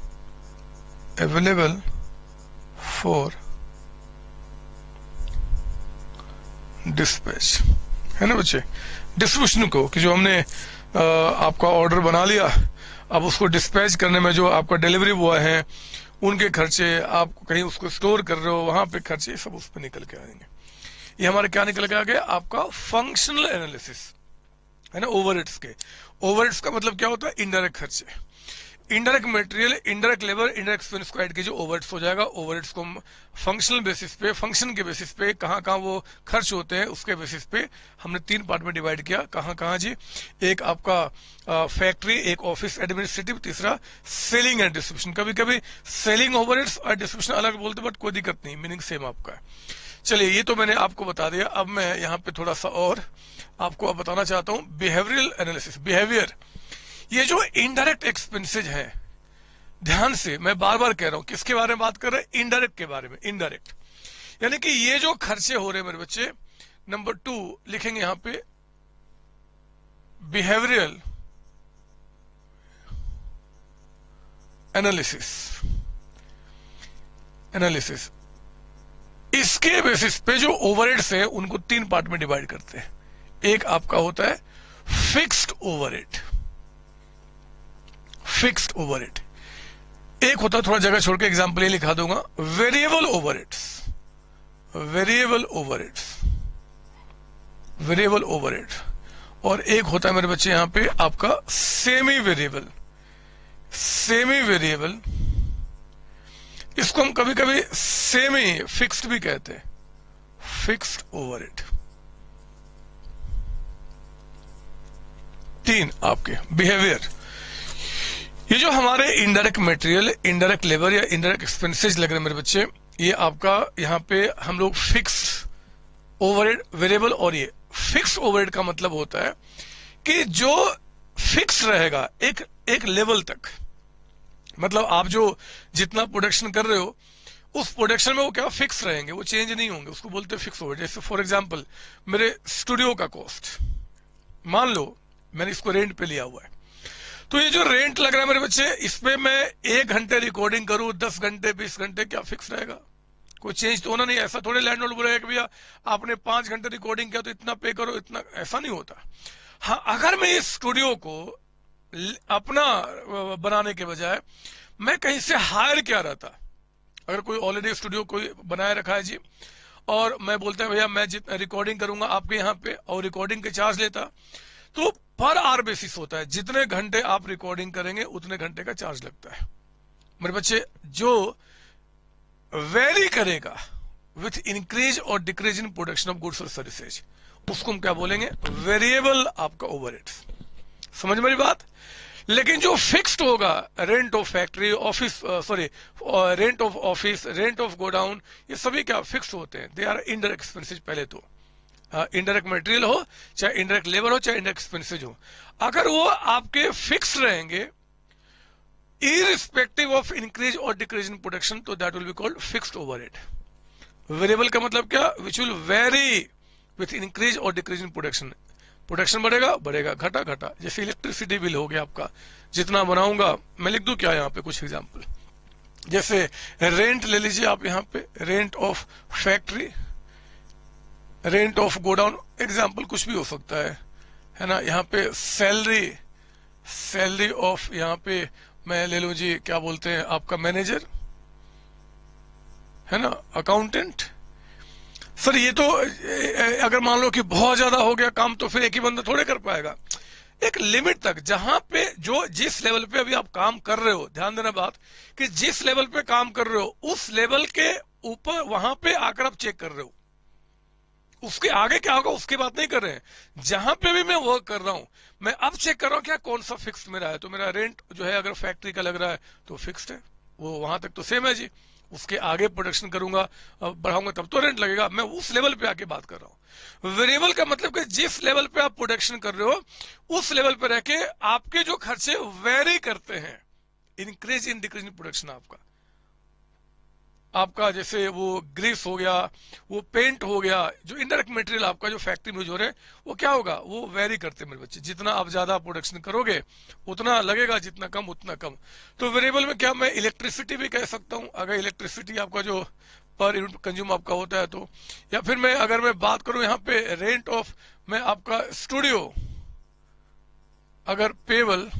है ना बच्चे। डिस्ट्रीब्यूशन को कि जो हमने आपका ऑर्डर बना लिया, अब उसको डिस्पैच करने में जो आपका डिलीवरी बॉय है उनके खर्चे, आप कहीं उसको स्टोर कर रहे हो वहां पे खर्चे, सब उस पर निकल के आएंगे। ये हमारे क्या निकल के आ गया, आपका फंक्शनल एनालिसिस, है ना। ओवरहेड्स के, ओवरहेड्स का मतलब क्या होता है, इनडायरेक्ट खर्चे, indirect material, indirect labour, indirect expense को ऐड कीजिए, ओवरहेड्स हो जाएगा। ओवरहेड्स को फंक्शनल बेसिस पे, फंक्शन के बेसिस पे, कहाँ कहाँ वो खर्च होते हैं उसके बेसिस पे हमने 3 पार्ट में डिवाइड किया। कहाँ कहाँ जी, एक आपका फैक्ट्री, एक ऑफिस एडमिनिस्ट्रेटिव, तीसरा सेलिंग एंड डिस्ट्रीब्यूशन। कभी कभी सेलिंग ओवरहेड्स और डिस्ट्रीब्यूशन अलग बोलते, बट कोई दिक्कत नहीं, मीनिंग सेम आपका है। चलिए, ये तो मैंने आपको बता दिया। अब मैं यहाँ पे थोड़ा सा और आपको अब बताना चाहता हूँ, बिहेवियरल एनालिसिस, बिहेवियर। ये जो इनडायरेक्ट एक्सपेंसेज हैं, ध्यान से मैं बार बार कह रहा हूं, किसके बारे में बात कर रहे हैं, इनडायरेक्ट के बारे में। इनडायरेक्ट यानी कि ये जो खर्चे हो रहे हैं मेरे बच्चे, नंबर 2 लिखेंगे यहां पे, बिहेवियरल एनालिसिस। इसके बेसिस पे जो ओवरहेड्स है उनको 3 पार्ट में डिवाइड करते हैं। एक आपका होता है फिक्स्ड ओवरहेड, एक होता है, थोड़ा जगह छोड़ के एग्जांपल ये लिखा दूंगा, वेरिएबल ओवरहेड, और एक होता है मेरे बच्चे यहां पे आपका सेमी वेरिएबल सेमी वेरिएबल, इसको हम कभी कभी सेमी फिक्स्ड भी कहते हैं, फिक्स्ड ओवरहेड। 3 आपके बिहेवियर, ये जो हमारे इनडायरेक्ट मटेरियल, इनडायरेक्ट लेबर या इनडायरेक्ट एक्सपेंसेस लग रहे हैं मेरे बच्चे, ये आपका यहाँ पे हम लोग फिक्स ओवरहेड वेरिएबल, और ये फिक्स ओवरहेड का मतलब होता है कि जो फिक्स रहेगा एक लेवल तक, मतलब आप जो जितना प्रोडक्शन कर रहे हो उस प्रोडक्शन में वो क्या फिक्स रहेंगे, वो चेंज नहीं होंगे, उसको बोलते हैं फिक्स ओवरहेड। जैसे फॉर एग्जांपल मेरे स्टूडियो का कॉस्ट, मान लो मैंने इसको रेंट पे लिया हुआ है, तो ये जो रेंट लग रहा है मेरे बच्चे, इसमें मैं 1 घंटे रिकॉर्डिंग करूं, 10 घंटे 20 घंटे, क्या फिक्स रहेगा? कोई चेंज तो होना नहीं। ऐसा थोड़े लैंडलॉर्ड बोलेगा कि भैया आपने 5 घंटे रिकॉर्डिंग किया तो इतना पे करो, इतना, ऐसा नहीं होता। हाँ, अगर मैं इस स्टूडियो को अपना बनाने के बजाय मैं कहीं से हायर किया रहता, अगर कोई ऑलरेडी स्टूडियो कोई बनाए रखा है जी, और मैं बोलता है भैया मैं जितना रिकॉर्डिंग करूंगा आपके यहाँ पे, और रिकॉर्डिंग के चार्ज लेता, तो पर आवर बेसिस होता है, जितने घंटे आप रिकॉर्डिंग करेंगे उतने घंटे का चार्ज लगता है मेरे बच्चे। जो वेरी करेगा विथ इंक्रीज और decrease in production of goods और सर्विसेज, उसको हम क्या बोलेंगे? वेरिएबल आपका ओवरहेड। समझ मेरी बात? लेकिन जो फिक्स्ड होगा, rent of factory, office, rent of office, rent of godown, ये सभी क्या फिक्स्ड होते हैं, दे आर इनडायरेक्ट एक्सपेंसेस। पहले तो इनडायरेक्ट मटेरियल हो, चाहे इनडायरेक्ट लेबर हो, चाहे इनडायरेक्ट एक्सपेंसेस हो, अगर वो आपके फिक्स रहेंगे irrespective of increase or decrease in production, तो that will be called fixed overhead. Variable का मतलब क्या? Which will vary with increase or decrease in production. Production बढ़ेगा बढ़ेगा, घटा घटा। जैसे इलेक्ट्रिसिटी बिल हो गया आपका, जितना बनाऊंगा, मैं लिख दूं क्या यहाँ पे कुछ एग्जांपल, जैसे रेंट ले लीजिए आप, यहाँ पे rent of factory, rent of godown, example कुछ भी हो सकता है ना। यहाँ पे सैलरी, सैलरी ऑफ, यहाँ पे मैं ले लूं जी, क्या बोलते हैं आपका, मैनेजर है ना, अकाउंटेंट। सर ये तो अगर मान लो कि बहुत ज्यादा हो गया काम, तो फिर एक ही बंदा थोड़े कर पाएगा। एक लिमिट तक, जहां पे जो जिस लेवल पे अभी आप काम कर रहे हो, ध्यान देना बात, कि जिस लेवल पे काम कर रहे हो उस लेवल के ऊपर वहां पे आकर आप चेक कर रहे हो, उसके आगे क्या होगा उसकी बात नहीं कर रहे हैं। जहां पे भी मैं वर्क कर रहा हूं, मैं अब चेक कर रहा हूं क्या कौन सा फिक्स्ड मेरा है, तो मेरा रेंट जो है अगर फैक्ट्री का लग रहा है तो फिक्स्ड है, वो वहां तक तो सेम है जी। उसके आगे प्रोडक्शन करूंगा, बढ़ाऊंगा, तब तो रेंट लगेगा। मैं उस लेवल पे आके बात कर रहा हूं। वेरिएबल का मतलब कि जिस लेवल पे आप प्रोडक्शन कर रहे हो उस लेवल पे रह के आपके जो खर्चे वेरी करते हैं, increase in decrease in production आपका जैसे वो ग्रीस हो गया, वो पेंट हो गया, जो इनडायरेक्ट मटेरियल आपका जो फैक्ट्री में यूज हो रहे हैं, वो क्या होगा, वो वेरी करते हैं मेरे बच्चे। जितना आप ज्यादा प्रोडक्शन करोगे उतना लगेगा, जितना कम उतना कम। तो वेरिएबल में क्या मैं इलेक्ट्रिसिटी भी कह सकता हूं, अगर इलेक्ट्रिसिटी आपका जो पर यूनिट कंज्यूम आपका होता है तो, या फिर मैं अगर मैं बात करूं यहाँ पे रेंट ऑफ, मैं आपका स्टूडियो अगर पेबल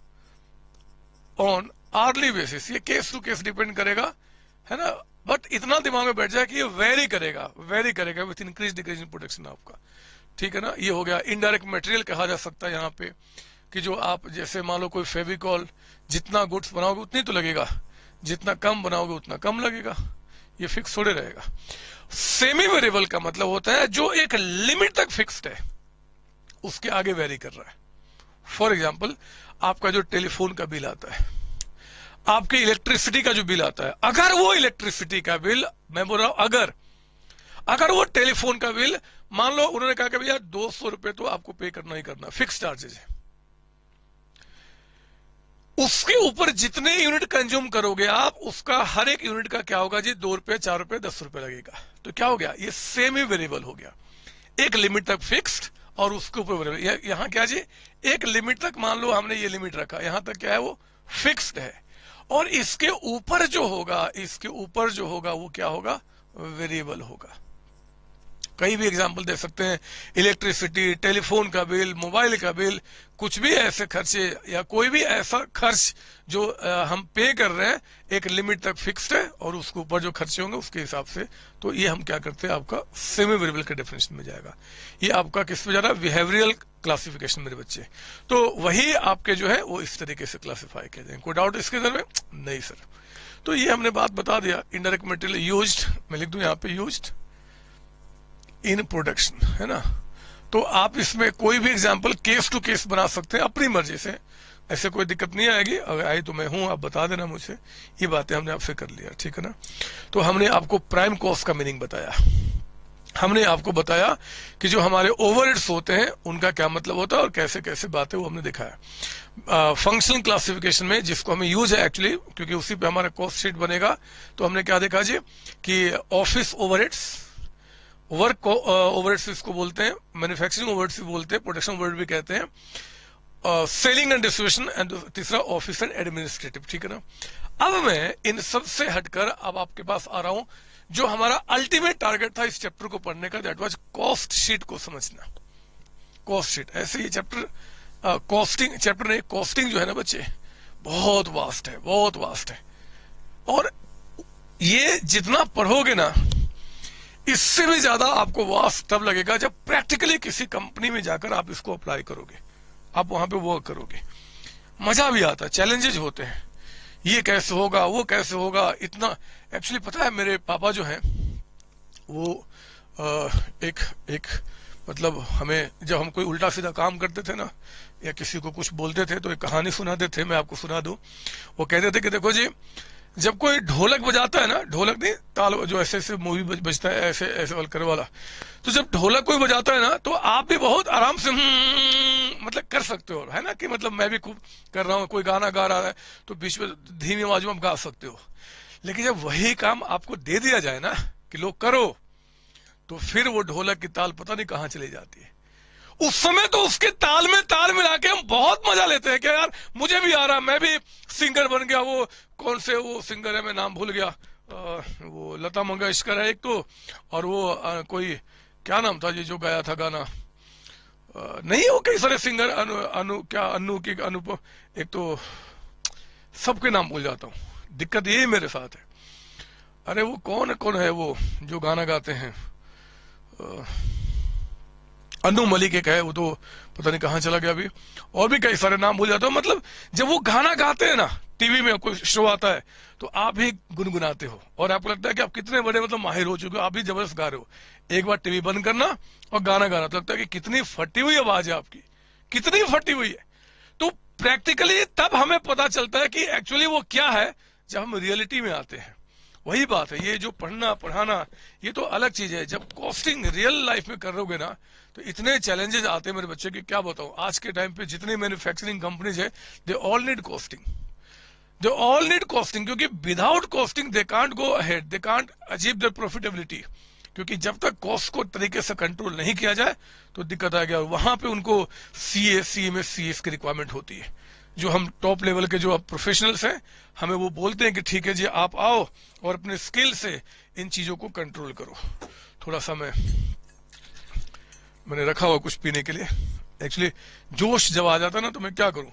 ऑन आर्ली बेसिस, ये केस टू केस डिपेंड करेगा, है ना। बट इतना दिमाग में बैठ जाए कि ये वेरी करेगा with increase decrease in production आपका, ठीक है ना। ये हो गया इनडायरेक्ट मटेरियल कहा जा सकता है यहाँ पे, कि जो आप जैसे मान लो कोई फेविकॉल, जितना गुड्स बनाओगे उतनी तो लगेगा, जितना कम बनाओगे उतना कम लगेगा, ये फिक्स थोड़े रहेगा। सेमी वेरिएबल का मतलब होता है जो एक लिमिट तक फिक्स्ड है, उसके आगे वेरी कर रहा है। फॉर एग्जाम्पल आपका जो टेलीफोन का बिल आता है, आपके इलेक्ट्रिसिटी का जो बिल आता है, अगर वो इलेक्ट्रिसिटी का बिल, मैं बोल रहा हूं अगर वो टेलीफोन का बिल, मान लो उन्होंने कहा कि भैया 200 रुपए तो आपको पे करना ही करना, फिक्स चार्जेज है, उसके ऊपर जितने यूनिट कंज्यूम करोगे आप, उसका हर एक यूनिट का क्या होगा जी, 2 रुपए 4 रुपए 10 रुपए लगेगा। तो क्या हो गया, ये सेमी वेरिएबल हो गया, एक लिमिट तक फिक्स्ड और उसके ऊपर वेरिएबल। यहाँ क्या जी, एक लिमिट तक, मान लो हमने ये लिमिट रखा, यहां तक क्या है वो फिक्स्ड है, और इसके ऊपर जो होगा वो क्या होगा, वेरिएबल होगा। कई भी एग्जाम्पल दे सकते हैं, इलेक्ट्रिसिटी, टेलीफोन का बिल, मोबाइल का बिल, कुछ भी ऐसे खर्चे या कोई भी ऐसा खर्च जो हम पे कर रहे हैं एक लिमिट तक फिक्स्ड है और उसके ऊपर जो खर्चे होंगे उसके हिसाब से, तो ये हम क्या करते हैं, आपका सेमी वेरिएबल के डेफिनेशन में जाएगा। ये आपका किस में जा रहा है, बिहेवियरल क्लासिफिकेशन मेरे बच्चे। तो वही आपके जो है वो इस तरीके से क्लासिफाई किए जाएंगे। कोई डाउट इसके अंदर में? नहीं सर। तो ये हमने बात बता दिया। इनडायरेक्ट मटेरियल यूज्ड, मैं लिख दूं यहाँ पे यूज्ड इन प्रोडक्शन, है ना। तो आप इसमें कोई भी एग्जांपल केस टू केस बना सकते हैं अपनी मर्जी से, ऐसे कोई दिक्कत नहीं आएगी। अगर आई तो मैं हूं, आप बता देना मुझे। ये बातें हमने आपसे कर लिया, ठीक है ना। तो हमने आपको प्राइम कॉस्ट का मीनिंग बताया, हमने आपको बताया कि जो हमारे ओवरहेड्स होते हैं उनका क्या मतलब होता है और कैसे कैसे बातें वो हमने दिखाया। फंक्शनल क्लासिफिकेशन में जिसको हमें यूज है एक्चुअली, क्योंकि उसी पे हमारा कॉस्ट शीट बनेगा, तो हमने क्या देखा जी कि ऑफिस ओवरहेड्स, वर्क ओवरहेड्स इसको बोलते हैं, मैन्युफैक्चरिंग ओवरहेड्स भी बोलते हैं, प्रोडक्शन ओवरहेड भी कहते हैं, सेलिंग एंड डिस्ट्रीब्यूशन, एंड तीसरा ऑफिस एंड एडमिनिस्ट्रेटिव, ठीक है ना। अब मैं इन सब से हटकर अब आपके पास आ रहा हूं, जो हमारा अल्टीमेट टारगेट था इस चैप्टर को पढ़ने का, दैट वाज कॉस्ट शीट को समझना। कॉस्ट शीट, ऐसे ये चैप्टर कॉस्टिंग चैप्टर नहीं, कॉस्टिंग जो है ना बच्चे बहुत वास्ट है, बहुत वास्ट है। और ये जितना पढ़ोगे ना इससे भी ज्यादा आपको वास्ट तब लगेगा जब प्रैक्टिकली किसी कंपनी में जाकर आप इसको अप्लाई करोगे, आप वहां पे वर्क करोगे। मजा भी आता है, चैलेंजेस होते हैं, ये कैसे होगा, वो कैसे होगा, इतना। एक्चुअली पता है मेरे पापा जो हैं वो एक मतलब हमें जब हम कोई उल्टा सीधा काम करते थे ना या किसी को कुछ बोलते थे तो एक कहानी सुनाते थे, मैं आपको सुना दूं। वो कहते थे कि देखो जी, जब कोई ढोलक बजाता है ना, ढोलक नहीं, ताल जो ऐसे ऐसे मूवी बजता है ऐसे ऐसे वलकर वाला, तो जब ढोलक कोई बजाता है ना तो आप भी बहुत आराम से मतलब कर सकते हो, है ना, कि मतलब मैं भी खूब कर रहा हूँ, कोई गाना गा रहा है तो बीच में धीमी आवाज में आप गा सकते हो। लेकिन जब वही काम आपको दे दिया जाए ना कि लोग करो, तो फिर वो ढोलक की ताल पता नहीं कहाँ चली जाती है। उस समय तो उसके ताल में ताल मिला के हम बहुत मजा लेते हैं कि यार मुझे भी आ रहा, मैं भी सिंगर बन गया। वो कौन से वो सिंगर है, मैं नाम भूल गया, वो लता मंगेशकर है एक तो, और वो कोई क्या नाम था जी जो गाया था गाना, नहीं वो कई सारे सिंगर, अनुप, एक तो सबके नाम भूल जाता हूँ, दिक्कत यही मेरे साथ है। अरे वो कौन है वो जो गाना गाते हैं, अनु मलिक एक है, वो तो पता नहीं कहाँ चला गया अभी, और भी कई सारे नाम भूल जाता हूँ। मतलब जब वो गाना गाते हैं ना, टीवी में कोई शो आता है तो आप भी गुनगुनाते हो और आपको लगता है कि आप कितने बड़े मतलब माहिर हो चुके हो, आप भी जबरदस्त गा रहे हो। एक बार टीवी बंद करना और गाना गाना, तो लगता है कि कितनी फटी हुई आवाज है आपकी, कितनी फटी हुई है। तो प्रैक्टिकली तब हमें पता चलता है कि एक्चुअली वो क्या है जब हम रियलिटी में आते हैं। वही बात है, ये जो पढ़ना पढ़ाना ये तो अलग चीज है, जब कॉस्टिंग रियल लाइफ में करोगे ना तो इतने चैलेंजेस आते हैं मेरे बच्चे की क्या बताऊं। आज के टाइम पे जितनी मैन्युफैक्चरिंग कंपनीज है, they all need costing, they all need costing, क्योंकि without costing they can't go ahead, they can't achieve their profitability. क्योंकि जब तक कॉस्ट को तरीके से कंट्रोल नहीं किया जाए तो दिक्कत आ गया। वहां पे उनको सीएमएस सीएस की रिक्वायरमेंट होती है। जो हम टॉप लेवल के जो प्रोफेशनल्स हैं, हमें वो बोलते हैं कि ठीक है जी आप आओ और अपने स्किल से इन चीजों को कंट्रोल करो। थोड़ा सा मैंने रखा हुआ कुछ पीने के लिए, एक्चुअली जोश जब आ जाता है ना तो मैं क्या करूं।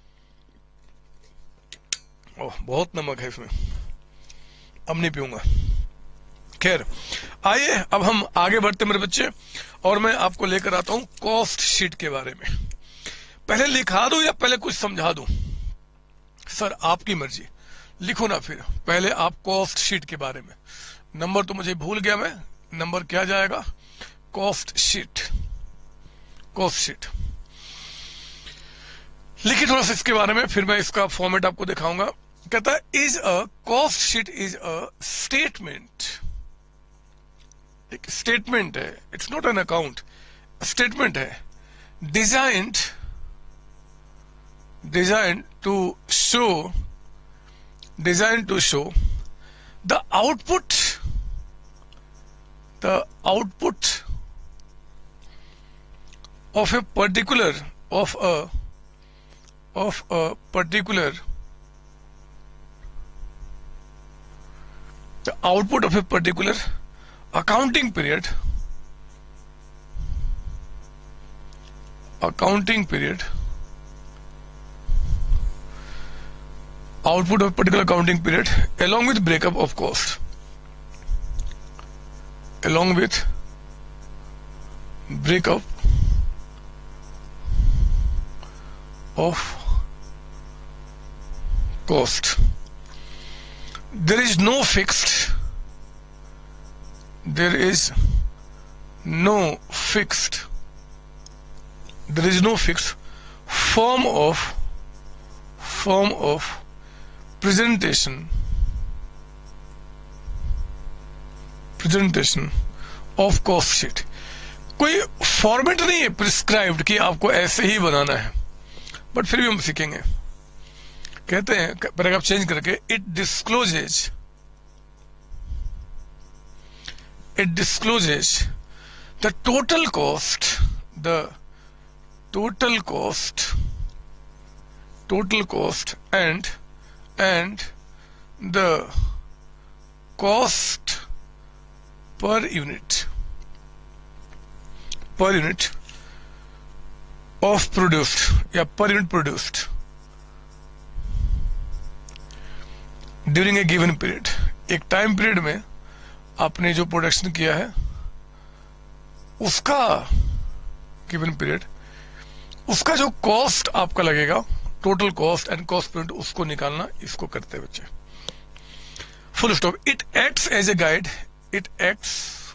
ओह बहुत नमक है इसमें, अब नहीं पीऊंगा। खैर आइए अब हम आगे बढ़ते मेरे बच्चे, और मैं आपको लेकर आता हूं कॉस्ट शीट के बारे में। पहले लिखा दूं या पहले कुछ समझा दूं? सर आपकी मर्जी, लिखो ना फिर। पहले आप कॉस्ट शीट के बारे में, नंबर तो मुझे भूल गया मैं, नंबर क्या जाएगा, कॉस्ट शीट, कॉस्ट शीट लिखिए थोड़ा सा इसके बारे में, फिर मैं इसका फॉर्मेट आपको दिखाऊंगा। कहता है is a cost sheet is a statement, एक स्टेटमेंट है, it's not an account, statement है, designed to show the output of a particular accounting period accounting period, output of particular accounting period, along with breakup of cost, along with breakup of cost. There is no fixed form of presentation of cost sheet. कोई format नहीं है prescribed कि आपको ऐसे ही बनाना है, but फिर भी हम सीखेंगे. कहते हैं पैराग्राफ चेंज करके, it discloses the total cost and the cost per unit of produced या per unit produced during a given period. एक टाइम पीरियड में आपने जो प्रोडक्शन किया है उसका गिवन पीरियड, उसका जो कॉस्ट आपका लगेगा, total cost and cost point, उसको निकालना. इसको करते हैं बच्चे. Full stop. It acts as a guide, it acts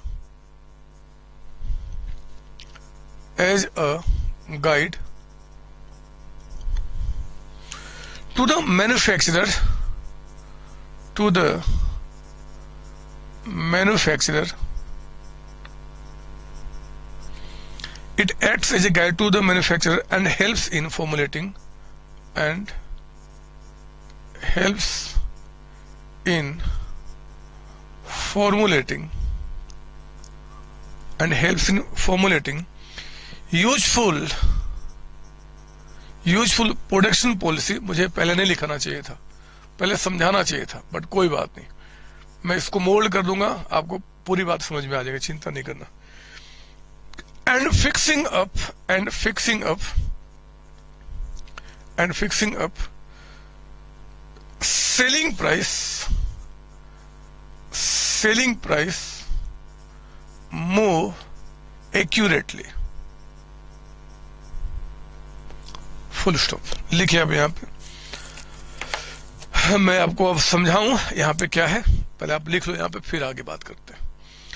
as a guide to the manufacturer, it acts as a guide to the manufacturer and helps in formulating useful production policy. मुझे पहले नहीं लिखाना चाहिए था, पहले समझाना चाहिए था, बट कोई बात नहीं, मैं इसको मोल्ड कर दूंगा, आपको पूरी बात समझ में आ जाएगी, चिंता नहीं करना. and fixing up selling price more accurately. Full stop. लिखिए अब यहाँ पे, मैं आपको अब समझाऊं यहाँ पे क्या है. पहले आप लिख लो यहाँ पे, फिर आगे बात करते हैं.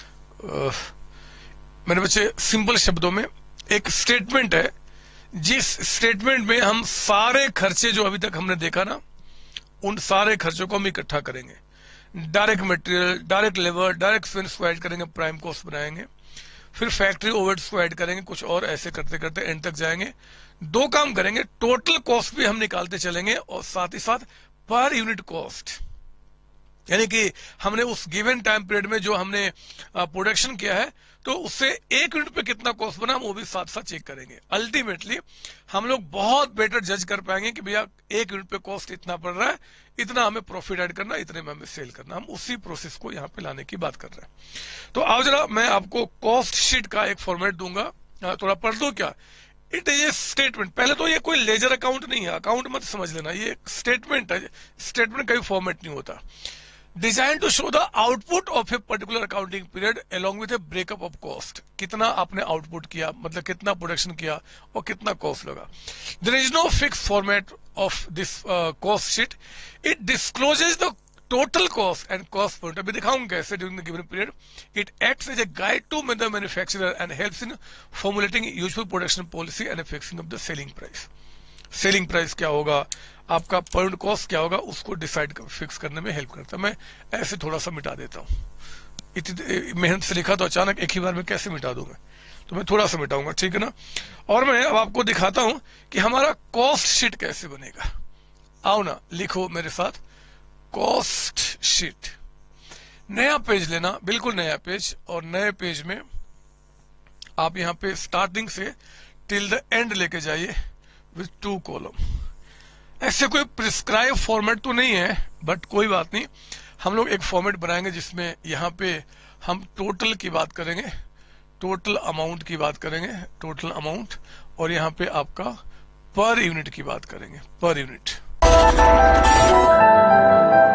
मेरे बच्चे, सिंपल शब्दों में एक स्टेटमेंट है, जिस स्टेटमेंट में हम सारे खर्चे जो अभी तक हमने देखा ना, उन सारे खर्चों को हम इकट्ठा करेंगे. Direct material, direct labour, direct expense को ऐड करेंगे, प्राइम कॉस्ट बनाएंगे, फिर फैक्ट्री ओवरहेड्स को ऐड करेंगे, कुछ और ऐसे करते करते एंड तक जाएंगे. दो काम करेंगे, टोटल कॉस्ट भी हम निकालते चलेंगे और साथ ही साथ पर यूनिट कॉस्ट, यानी कि हमने उस गिवन टाइम पीरियड में जो हमने प्रोडक्शन किया है, तो उससे एक यूनिट पे कितना कॉस्ट बना, वो भी साथ साथ चेक करेंगे. अल्टीमेटली हम लोग बहुत बेटर जज कर पाएंगे कि भैया एक यूनिट पे कॉस्ट इतना पड़ रहा है, इतना हमें प्रॉफिट ऐड करना, इतने में हमें सेल करना. हम उसी प्रोसेस को यहाँ पे लाने की बात कर रहे हैं. तो आओ जरा मैं आपको कॉस्ट शीट का एक फॉर्मेट दूंगा, थोड़ा पढ़ दो क्या. It is a statement. पहले तो ये कोई लेजर अकाउंट नहीं है, अकाउंट मत समझ लेना, ये स्टेटमेंट है. स्टेटमेंट का भी फॉर्मेट नहीं होता. Designed to show the output of a particular accounting period along with a breakup of cost. कितना आपने आउटपुट किया, मतलब कितना प्रोडक्शन किया और कितना कॉस्ट लगा. There is no fixed format of this cost sheet. It discloses the total cost and cost point. अभी दिखाऊंगा कैसे during the given period. It acts as a guide to the manufacturer and helps in formulating useful production policy and fixing of the selling price. Selling price क्या होगा, आपका per unit cost क्या होगा, उसको decide fix करने में help करता है. मैं ऐसे थोड़ा सा मिटा देता हूँ, इतनी मेहनत से लिखा तो अचानक एक ही बार में कैसे मिटा दूंगा, तो मैं थोड़ा सा मिटाऊंगा, ठीक है ना. और मैं अब आपको दिखाता हूं कि हमारा कॉस्ट शीट कैसे बनेगा. आओ ना, लिखो मेरे साथ, कॉस्ट शीट. नया पेज लेना, बिल्कुल नया पेज, और नए पेज में आप यहाँ पे स्टार्टिंग से टिल द एंड लेके जाइए विथ 2 कॉलम. ऐसे कोई प्रिस्क्राइब फॉर्मेट तो नहीं है, बट कोई बात नहीं, हम लोग एक फॉर्मेट बनाएंगे जिसमें यहाँ पे हम टोटल की बात करेंगे. टोटल अमाउंट की बात करेंगे, टोटल अमाउंट, और यहाँ पे आपका पर यूनिट की बात करेंगे, पर यूनिट।